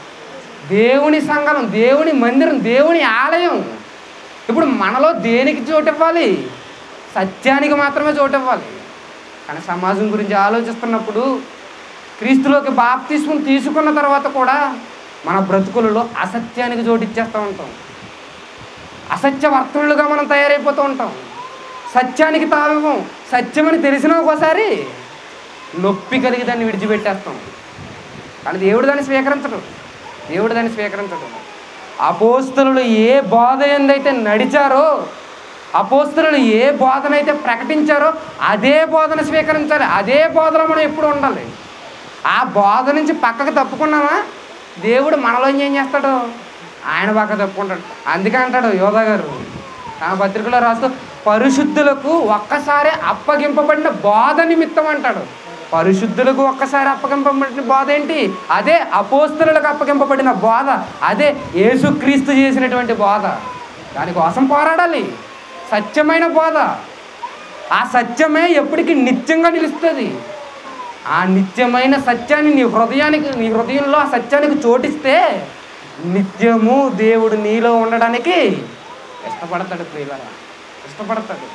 S1: దేవుని సంఘం, దేవుని మందిరం, దేవుని ఆలయం. ఇప్పుడు మనలో దేనికి చోటు ఇవ్వాలి? సత్యానికి మాత్రమే చోటు ఇవ్వాలి. కానీ సమాజం గురించి ఆలోచిస్తున్నప్పుడు క్రీస్తులోకి బాప్తిస్మం తీసుకున్న తర్వాత కూడా మన బ్రతుకులలో అసత్యానికి చోటు ఇచ్చేస్తూ ఉంటాం, అసత్య వర్తనులుగా మనం తయారైపోతూ ఉంటాం. సత్యానికి తావివ్వం. సత్యమని తెలిసినా ఒకసారి నొప్పి కలిగి దాన్ని విడిచిపెట్టేస్తాం. కానీ దేవుడు దాన్ని స్వీకరించడు, దేవుడు దాన్ని స్వీకరించడు. అపోస్తలులు ఏ బోధ ఎందైతే నడిచారో, అపోస్తలులు ఏ బోధనైతే ప్రకటించారో అదే బోధన స్వీకరించాలి. అదే బోధలో మనం ఎప్పుడు ఉండాలి. ఆ బోధ నుంచి పక్కకు తప్పుకున్నామా, దేవుడు మనలో ఏం చేస్తాడు? ఆయన పక్క తప్పుకుంటాడు. అందుకే అంటాడు యోధా గారు తన పత్రికలో రాస్తూ, పరిశుద్ధులకు ఒక్కసారి అప్పగింపబడిన బోధ నిమిత్తం అంటాడు. పరిశుద్ధులకు ఒక్కసారి అప్పగింపబడిన బోధ ఏంటి? అదే అపోస్తలులకు అప్పగింపబడిన బోధ, అదే యేసుక్రీస్తు చేసినటువంటి బోధ. దానికోసం పోరాడాలి. సత్యమైన బోధ, ఆ సత్యమే ఎప్పటికీ నిత్యంగా నిలుస్తుంది. ఆ నిత్యమైన సత్యాన్ని నీ హృదయానికి, నీ హృదయంలో ఆ సత్యానికి చోటిస్తే నిత్యము దేవుడు నీలో ఉండడానికి ఇష్టపడతాడు. ప్రియులారా, ఇష్టపడతాడు.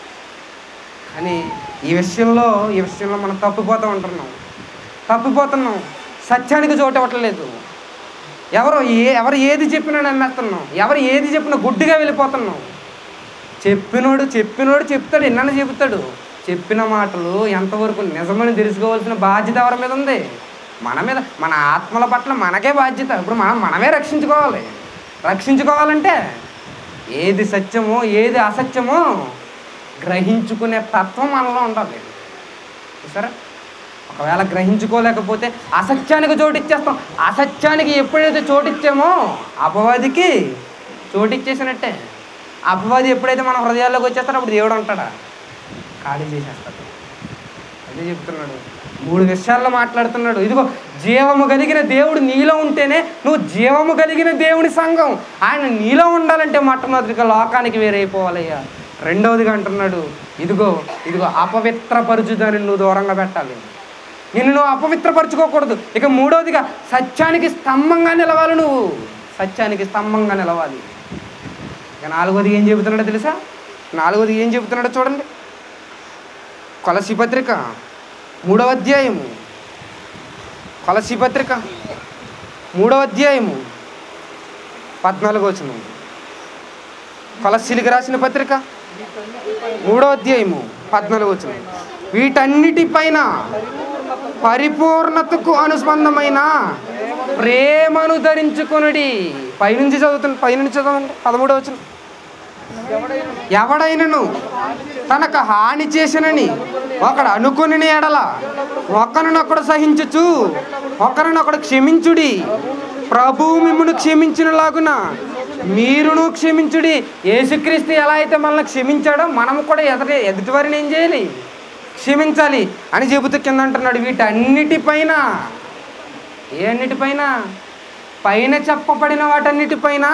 S1: కానీ ఈ విషయంలో ఈ విషయంలో మనం తప్పిపోతూ ఉంటున్నాం, తప్పిపోతున్నాం. సత్యానికి చోటు ఇవ్వట్లేదు. ఎవరో ఏ ఎవరు ఏది చెప్పినా నమ్మేస్తున్నాం, ఎవరు ఏది చెప్పినా గుడ్డిగా వెళ్ళిపోతున్నాం. చెప్పినోడు చెప్పినోడు చెప్తాడు, ఎన్నైనా చెబుతాడు. చెప్పిన మాటలు ఎంతవరకు నిజమని తెలుసుకోవాల్సిన బాధ్యత ఎవరి మీద ఉంది? మన మీద. మన ఆత్మల పట్ల మనకే బాధ్యత. ఇప్పుడు మనం మనమే రక్షించుకోవాలి. రక్షించుకోవాలంటే ఏది సత్యమో ఏది అసత్యమో గ్రహించుకునే తత్వం మనలో ఉండాలి. చూసారా? ఒకవేళ గ్రహించుకోలేకపోతే అసత్యానికి చోటిచ్చేస్తాం. అసత్యానికి ఎప్పుడైతే చోటిచ్చామో అపవాదికి చోటిచ్చేసినట్టే. అపవాది ఎప్పుడైతే మన హృదయాల్లోకి వచ్చేస్తారో అప్పుడు దేవుడు ఉంటాడా? ఖాళీ చేసేస్తాడు. అదే చెప్తున్నాడు. మూడు విషయాల్లో మాట్లాడుతున్నాడు. ఇదిగో, జీవము కలిగిన దేవుడు నీలో ఉంటేనే నువ్వు జీవము కలిగిన దేవుని సంఘం. ఆయన నీలో ఉండాలంటే మొట్టమొదటిగా లోకానికి వేరైపోవాలయ్యా. రెండవదిగా అంటున్నాడు, ఇదిగో ఇదిగో అపవిత్రపరచుదాన్ని నువ్వు దూరంగా పెట్టాలి. నిన్ను నువ్వు అపవిత్రపరచుకోకూడదు. ఇక మూడవదిగా సత్యానికి స్తంభంగా నిలవాలి. నువ్వు సత్యానికి స్తంభంగా నిలవాలి. ఇక నాలుగోది ఏం చెబుతున్నాడో తెలుసా? నాలుగోది ఏం చెబుతున్నాడో చూడండి. కొలసీ పత్రిక మూడవ అధ్యాయము కొలసీ పత్రిక మూడవ అధ్యాయము పద్నాలుగో వచనం. కొలస్సీలకు రాసిన పత్రిక మూడవ అధ్యాయము పద్నాలుగో వచనం. వీటన్నిటిపైన పరిపూర్ణతకు అనుస్బంధమైన ప్రేమను ధరించుకొనుడి. పైనుంచి చదువుతున్న పైనుంచి చదవండి. పదమూడవ వచనం. ఎవడైనను తనకు హాని చేసినని ఒకడు అనుకుని ఎడల ఒకరినొకడు సహించుచు ఒకరినొకడు క్షమించుడి. ప్రభువు మిమ్మును క్షమించినలాగున మీరును క్షమించుడి. యేసుక్రీస్తు ఎలా అయితే మనల్ని క్షమించాడో మనము కూడా ఎదుటి ఎదుటివారిని ఏం చేయాలి? క్షమించాలి అని చెబుతూ కింద అంటున్నాడు. వీటన్నిటిపైన, ఏ అన్నిటిపైన? పైన చెప్పబడిన వాటన్నిటిపైన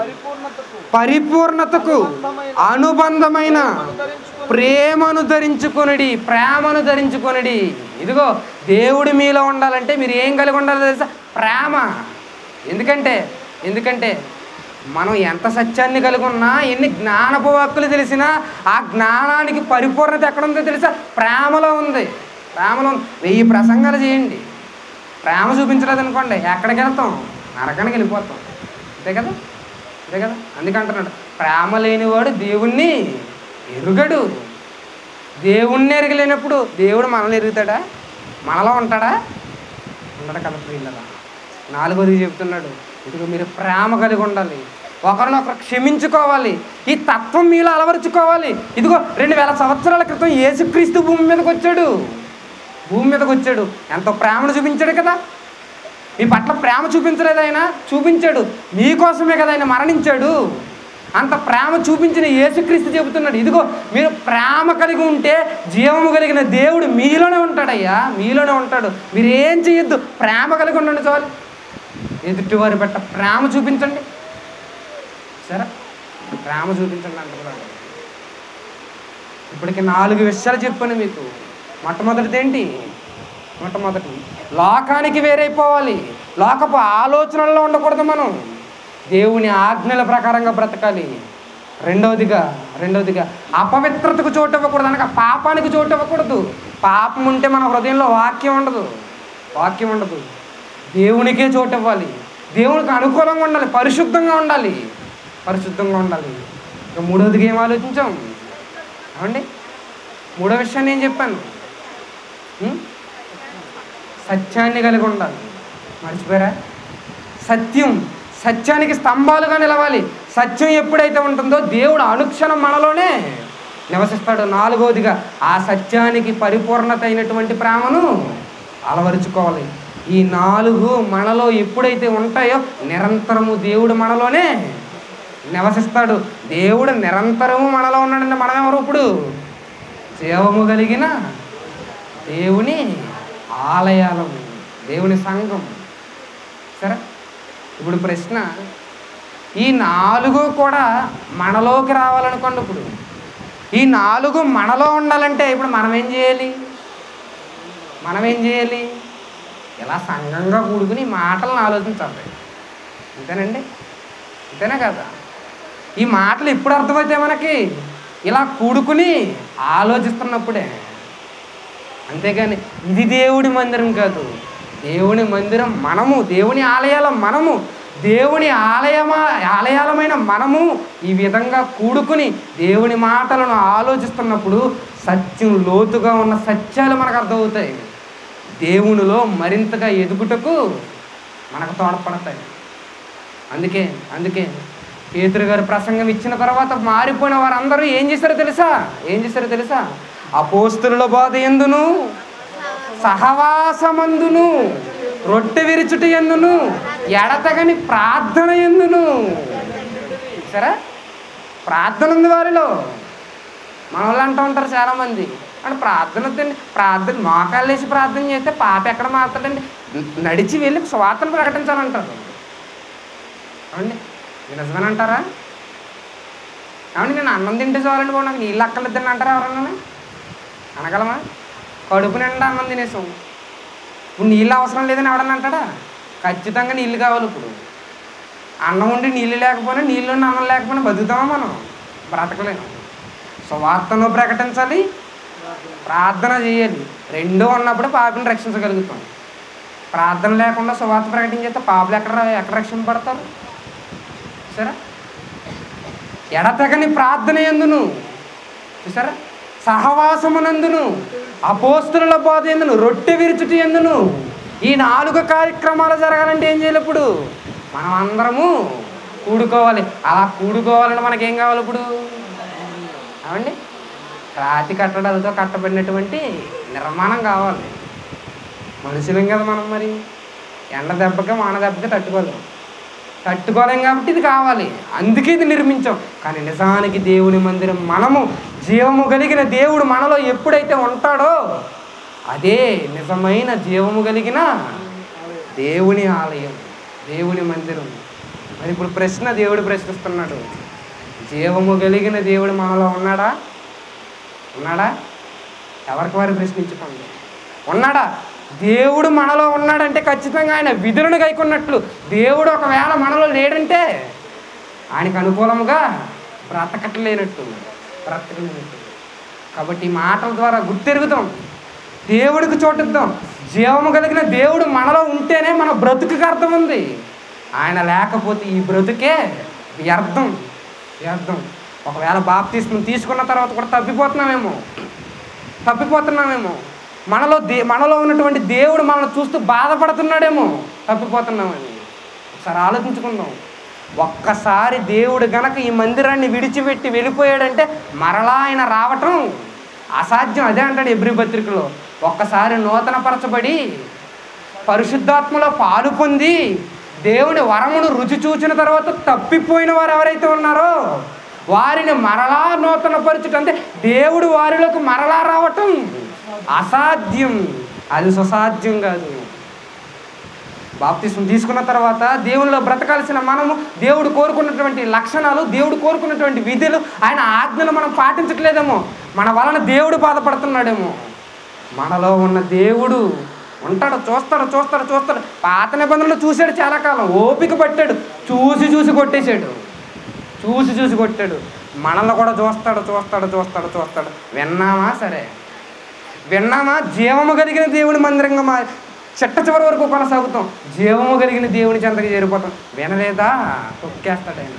S1: పరిపూర్ణతకు అనుబంధమైన ప్రేమను ధరించుకొనుడి. ప్రేమను ధరించుకొనుడి. ఇదిగో, దేవుడు మీలో ఉండాలంటే మీరు ఏం కలిగి ఉండాలో తెలుసా? ప్రేమ. ఎందుకంటే ఎందుకంటే మనం ఎంత సత్యాన్ని కలిగి ఉన్నా, ఎన్ని జ్ఞానపు వాక్కులు తెలిసినా ఆ జ్ఞానానికి పరిపూర్ణత ఎక్కడుందో తెలుసా? ప్రేమలో ఉంది. ప్రేమలో వెయ్యి ప్రసంగాలు చేయండి, ప్రేమ చూపించలేదు అనుకోండి, ఎక్కడికి వెళ్తాం? నరకానికి వెళ్ళిపోతాం. అంతే కదా? అంతే కదా? అందుకంటున్నాడు, ప్రేమ లేనివాడు దేవుణ్ణి ఎరుగడు. దేవుణ్ణి ఎరగలేనప్పుడు దేవుడు మనల్ని ఎరుగుతాడా? మనలో ఉంటాడా? ఉండడు కదా ప్రియులరా. నాలుగోది చెప్తున్నాడు, ఇదిగో మీరు ప్రేమ కలిగి ఉండాలి. ఒకరినొకరు క్షమించుకోవాలి. ఈ తత్వం మీలో అలవరుచుకోవాలి. ఇదిగో, రెండు వేల సంవత్సరాల క్రితం యేసుక్రీస్తు భూమి మీదకి వచ్చాడు. భూమి మీదకి వచ్చాడు ఎంతో ప్రేమను చూపించాడు కదా. మీ పట్ల ప్రేమ చూపించలేదు ఆయన? చూపించాడు. మీకోసమే కదా ఆయన మరణించాడు. అంత ప్రేమ చూపించిన యేసుక్రీస్తు చెబుతున్నాడు, ఇదిగో మీరు ప్రేమ కలిగి ఉంటే జీవము కలిగిన దేవుడు మీలోనే ఉంటాడయ్యా. మీలోనే ఉంటాడు. మీరు ఏం చేయొద్దు, ప్రేమ కలిగి ఉండండి చాలు. ఎదుటివారి పట్ల ప్రేమ చూపించండి. సరే, ప్రేమ చూపించండి అంటున్నాడు. ఇప్పటికి నాలుగు విషయాలు చెప్పాను మీకు. మొట్టమొదటిది ఏంటి? మొట్టమొదటి లోకానికి వేరైపోవాలి. లోకపు ఆలోచనల్లో ఉండకూడదు. మనం దేవుని ఆజ్ఞల ప్రకారంగా బ్రతకాలి. రెండవదిగా రెండవదిగా అపవిత్రతకు చోటు ఇవ్వకూడదు. అనగా పాపానికి చోటు ఇవ్వకూడదు. పాపం ఉంటే మన హృదయంలో వాక్యం ఉండదు. వాక్యం ఉండదు. దేవునికే చోటు ఇవ్వాలి. దేవునికి అనుకూలంగా ఉండాలి. పరిశుద్ధంగా ఉండాలి. పరిశుద్ధంగా ఉండాలి. ఇక మూడవదిగా ఏం ఆలోచించాం అవండి? మూడో విషయాన్ని ఏం చెప్పాను? సత్యాన్ని కలిగి ఉండాలి. మర్చిపోయారా? సత్యం, సత్యానికి స్తంభాలుగా నిలవాలి. సత్యం ఎప్పుడైతే ఉంటుందో దేవుడు అనుక్షణం మనలోనే నివసిస్తాడు. నాలుగవదిగా ఆ సత్యానికి పరిపూర్ణత అయినటువంటి ప్రేమను అలవరుచుకోవాలి. ఈ నాలుగు మనలో ఎప్పుడైతే ఉంటాయో నిరంతరము దేవుడు మనలోనే నివసిస్తాడు. దేవుడు నిరంతరము మనలో ఉన్నాడంటే మనం ఎవరు? ఇప్పుడు జీవము కలిగిన దేవుని ఆలయాలము, దేవుని సంఘం. సరే, ఇప్పుడు ప్రశ్న, ఈ నాలుగు కూడా మనలోకి రావాలనుకోండి. ఇప్పుడు ఈ నాలుగు మనలో ఉండాలంటే ఇప్పుడు మనం ఏం చేయాలి? మనం ఏం చేయాలి? ఇలా సంఘంగా కూడుకుని మాటలను ఆలోచించాలి. అంతేనండి? అంతేనా కదా? ఈ మాటలు ఎప్పుడు అర్థమవుతాయి మనకి? ఇలా కూడుకుని ఆలోచిస్తున్నప్పుడే. అంతేగాని ఇది దేవుడి మందిరం కాదు. దేవుని మందిరం మనము, దేవుని ఆలయాల మనము. దేవుని ఆలయమా ఆలయాలమైన మనము ఈ విధంగా కూడుకుని దేవుని మాటలను ఆలోచిస్తున్నప్పుడు సత్యం లోతుగా ఉన్న సత్యాలు మనకు అర్థమవుతాయి. దేవునిలో మరింతగా ఎదుగుటకు మనకు తోడ్పడతాయి. అందుకే అందుకే పేతురు గారు ప్రసంగం ఇచ్చిన తర్వాత మారిపోయిన వారందరూ ఏం చేశారో తెలుసా ఏం చేశారో తెలుసా అపోస్తలుల బోధ యందును సహవాసమందును రొట్టె విరుచుట యందును ఎడతగని ప్రార్థన యందును. సరే, ప్రార్థన ఉంది వారిలో. మన వాళ్ళు అంటూ ఉంటారు చాలామంది, అంటే ప్రార్థన వద్దండి, ప్రార్థన మోకాళ్ళు వేసి ప్రార్థన చేస్తే పాప ఎక్కడ మారుతాడండి, నడిచి వెళ్ళి స్వార్థను ప్రకటించాలంటారు. అవునండి, నిజమేనంటారా? అవును, నేను అన్నం తింటే చాలండి కూడా నాకు నీళ్ళు అక్కర్లేదని అంటారా ఎవరన్నా? అనగలమా? కడుపు నిండా అన్నం తినేసాం, ఇప్పుడు నీళ్ళు అవసరం లేదని ఎవడన్నా అంటాడా? ఖచ్చితంగా నీళ్ళు కావాలి. ఇప్పుడు అన్నం ఉండి నీళ్ళు లేకపోయినా, నీళ్ళు ఉండి అన్నం లేకపోయినా బతుకుతామా? మనం బ్రతకలేము. సువార్తను ప్రకటించాలి, ప్రార్థన చేయాలి. రెండూ ఉన్నప్పుడు పాపిని రక్షించగలుగుతాం. ప్రార్థన లేకుండా సువార్త ప్రకటించేస్తే పాపులు ఎక్కడ ఎక్కడ రక్షింపబడతారు? చూసారా? ఎడతెగని ప్రార్థన యందును, చూసారా, సహవాసమునందును, అపోస్తలుల బోధ యందును, రొట్టె విరుచుట యందును. ఈ నాలుగు కార్యక్రమాలు జరగాలంటే ఏం చేయాలి? ఇప్పుడు మనం అందరము కూడుకోవాలి. అలా కూడుకోవాలని మనకేం కావాలి? ఇప్పుడు అవండి రాతి కట్టడాలతో కట్టబడినటువంటి నిర్మాణం కావాలి. మనుషులం కదా మనం, మరి ఎండ దెబ్బకి వాన దెబ్బకి తట్టుకోలేం తట్టుకోలేం కాబట్టి ఇది కావాలి. అందుకే ఇది నిర్మించాం. కానీ నిజానికి దేవుని మందిరం మనము, జీవము కలిగిన దేవుడు మనలో ఎప్పుడైతే ఉంటాడో అదే నిజమైన జీవము కలిగిన దేవుని ఆలయం, దేవుని మందిరం. మరి ఇప్పుడు ప్రశ్న దేవుడు ప్రశ్నిస్తున్నాడు, జీవము కలిగిన దేవుడు మనలో ఉన్నాడా? ఉన్నాడా? ఎవరికి వారు ప్రశ్నించుకోండి. ఉన్నాడా? దేవుడు మనలో ఉన్నాడంటే ఖచ్చితంగా ఆయన విధులను గైకొన్నట్లు. దేవుడు ఒకవేళ మనలో లేడంటే ఆయనకు అనుకూలముగా బ్రతకట్లేనట్టు బ్రతకలేనట్టు. కాబట్టి ఈ మాటల ద్వారా గుర్తెరుగుతాం, దేవుడికి చోటిద్దాం. జీవము కలిగిన దేవుడు మనలో ఉంటేనే మన బ్రతుకుకి అర్థం ఉంది. ఆయన లేకపోతే ఈ బ్రతుకే వ్యర్థం వ్యర్థం. ఒకవేళ బాప్తిస్మం తీసుకున్న తర్వాత కూడా తప్పిపోతున్నామేమో తప్పిపోతున్నామేమో మనలో దే మనలో ఉన్నటువంటి దేవుడు మనల్ని చూస్తూ బాధపడుతున్నాడేమో తప్పిపోతున్నామని ఒకసారి ఆలోచించుకుందాం. ఒక్కసారి దేవుడు గనక ఈ మందిరాన్ని విడిచిపెట్టి వెళ్ళిపోయాడంటే మరలా ఆయన రావటం అసాధ్యం. అదే అంటాడు ఎబ్రీ పత్రికలో, ఒక్కసారి నూతన పరచబడి పరిశుద్ధాత్మలో పాలు పొంది దేవుని వరమును రుచి చూచిన తర్వాత తప్పిపోయిన వారు ఎవరైతే ఉన్నారో వారిని మరలా నూతన పరచుట, అంటే దేవుడు వారిలోకి మరలా రావటం అసాధ్యం. అది సుసాధ్యం కాదు. బాప్తిస్మం తీసుకున్న తర్వాత దేవునిలో బ్రతకాల్సిన మనము, దేవుడు కోరుకున్నటువంటి లక్షణాలు, దేవుడు కోరుకున్నటువంటి విధులు, ఆయన ఆజ్ఞలు మనం పాటించట్లేదేమో, మన వలన దేవుడు బాధపడుతున్నాడేమో. మనలో ఉన్న దేవుడు ఉంటాడు, చూస్తాడు చూస్తాడు చూస్తాడు పాత నిబంధనలు చూశాడు, చాలా కాలం ఓపిక పట్టాడు, చూసి చూసి కొట్టేశాడు చూసి చూసి కొట్టాడు. మనల్ని కూడా చూస్తాడు చూస్తాడు చూస్తాడు చూస్తాడు విన్నామా? సరే విన్నామా? జీవము కలిగిన దేవుని మందిరంగా మా చెట్ట చివరి వరకు కొనసాగుతాం, జీవము కలిగిన దేవుని చెంతకి చేరిపోతాం. వినలేదా? తొక్కేస్తాడు ఆయన.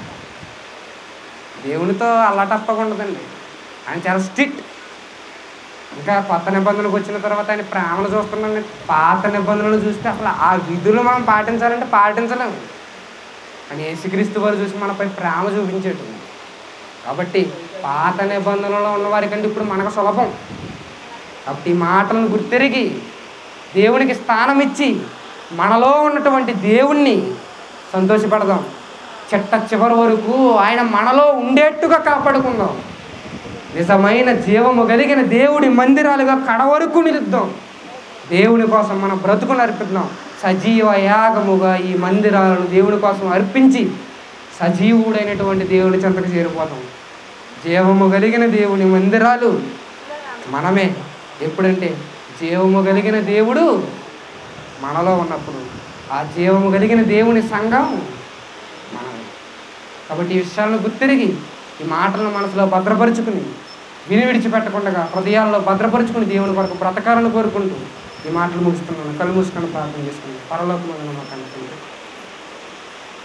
S1: దేవునితో అల్లాటప్పగా ఉండదండి, ఆయన చాలా స్ట్రిక్ట్. ఇంకా కొత్త నిబంధనలకు వచ్చిన తర్వాత ఆయన ప్రేమను చూస్తున్నాం. పాత నిబంధనలు చూస్తే అసలు ఆ విధులు మనం పాటించాలంటే పాటించలేము. అని యేసుక్రీస్తు వారు చూసి మనపై ప్రేమ చూపించేటు. కాబట్టి పాత నిబంధనలో ఉన్నవారి కంటే ఇప్పుడు మనకు సులభం. కాబట్టి ఈ మాటలను గుర్తెరిగి దేవునికి స్థానం ఇచ్చి మనలో ఉన్నటువంటి దేవుణ్ణి సంతోషపడదాం. చెట్ట చివరి వరకు ఆయన మనలో ఉండేట్టుగా కాపాడుకుందాం. నిజమైన జీవము కలిగిన దేవుడి మందిరాలుగా కడ వరకు నిలుద్దాం. దేవుని కోసం మన బ్రతుకును అర్పిద్దాం. సజీవ యాగముగా ఈ మందిరాలను దేవుని కోసం అర్పించి సజీవుడైనటువంటి దేవుని చెంతకు చేరిపోతాం. జీవము కలిగిన దేవుని మందిరాలు మనమే. ఎప్పుడంటే జీవము కలిగిన దేవుడు మనలో ఉన్నప్పుడు ఆ జీవము కలిగిన దేవుని సంఘం మనమే. కాబట్టి ఈ విషయాలను గుర్తిరిగి ఈ మాటలను మనసులో భద్రపరుచుకుని విని విడిచిపెట్టకుండా హృదయాల్లో భద్రపరుచుకుని దేవుని కొరకు బ్రతకాలను కోరుకుంటూ ఈ మాటలు ముగిస్తున్నాను. కళ్ళు మూసుకొని ప్రార్థన చేసుకుని పరలోకమందున మా తండ్రి,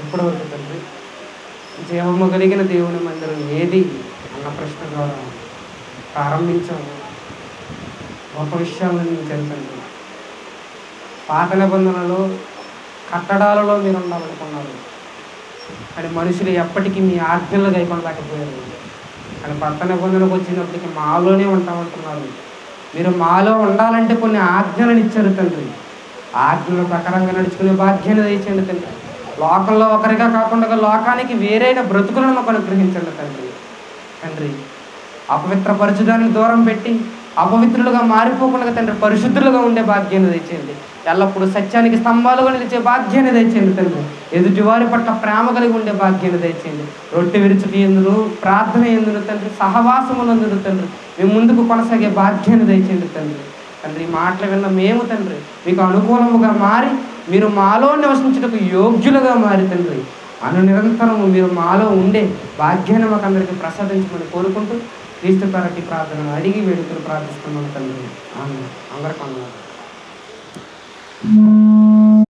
S1: ఇప్పటివరకు తండ్రి జీవము కలిగిన దేవుని మందిరం ఏది అన్న ప్రశ్న ద్వారా ప్రారంభించాము. గొప్ప విషయాలను నేను తెలుసండి. పాత నిబంధనలో కట్టడాలలో మీరు ఉండాలనుకున్నారు, కానీ మనుషులు ఎప్పటికీ మీ ఆజ్ఞలు గైకొనలేకపోయారు. కానీ కొత్త నిబంధనకు వచ్చినప్పటికీ మాలోనే ఉంటామంటున్నారు. మీరు మాలో ఉండాలంటే కొన్ని ఆజ్ఞలను ఇచ్చారు తండ్రి. ఆజ్ఞల ప్రకారంగా నడుచుకునే భాగ్యాన్ని దయచేయండి తండ్రి. లోకంలో ఒకరిగా కాకుండా లోకానికి వేరైన బ్రతుకులను మాకు అనుగ్రహించండి తండ్రి. తండ్రి అపవిత్ర పరిశుద్ధాన్ని దూరం పెట్టి అపవిత్రులుగా మారిపోకుండా తండ్రి పరిశుద్ధులుగా ఉండే భాగ్యాన్ని దయచేయండి. ఎల్లప్పుడూ సత్యానికి స్తంభాలుగా నిలిచే భాగ్యాన్ని దయచేయండి తండ్రి. ఎదుటి వారి పట్ల ప్రేమ కలిగి ఉండే భాగ్యాన్ని దయచేయండి. రొట్టె విరుచుకు ఎందును, ప్రార్థన ఎందును తండ్రి, సహవాసమునందును తండ్రి మేము ముందుకు కొనసాగే భాగ్యాన్ని దయచేయండి తండ్రి. తండ్రి మాటలు విన్న మేము తండ్రి మీకు అనుకూలముగా మారి మీరు మాలో నివసించుటకు యోగ్యులుగా మారి తండ్రి అను నిరంతరము మీరు మాలో ఉండే భాగ్యాన్ని మాకు అందరికీ ప్రసాదించమని కోరుకుంటూ క్రీస్తు పరటి ప్రార్థన అడిగి వేడుకలు ప్రార్థిస్తున్నాం తండ్రి. ఆమె అందరికీ అన్నారు.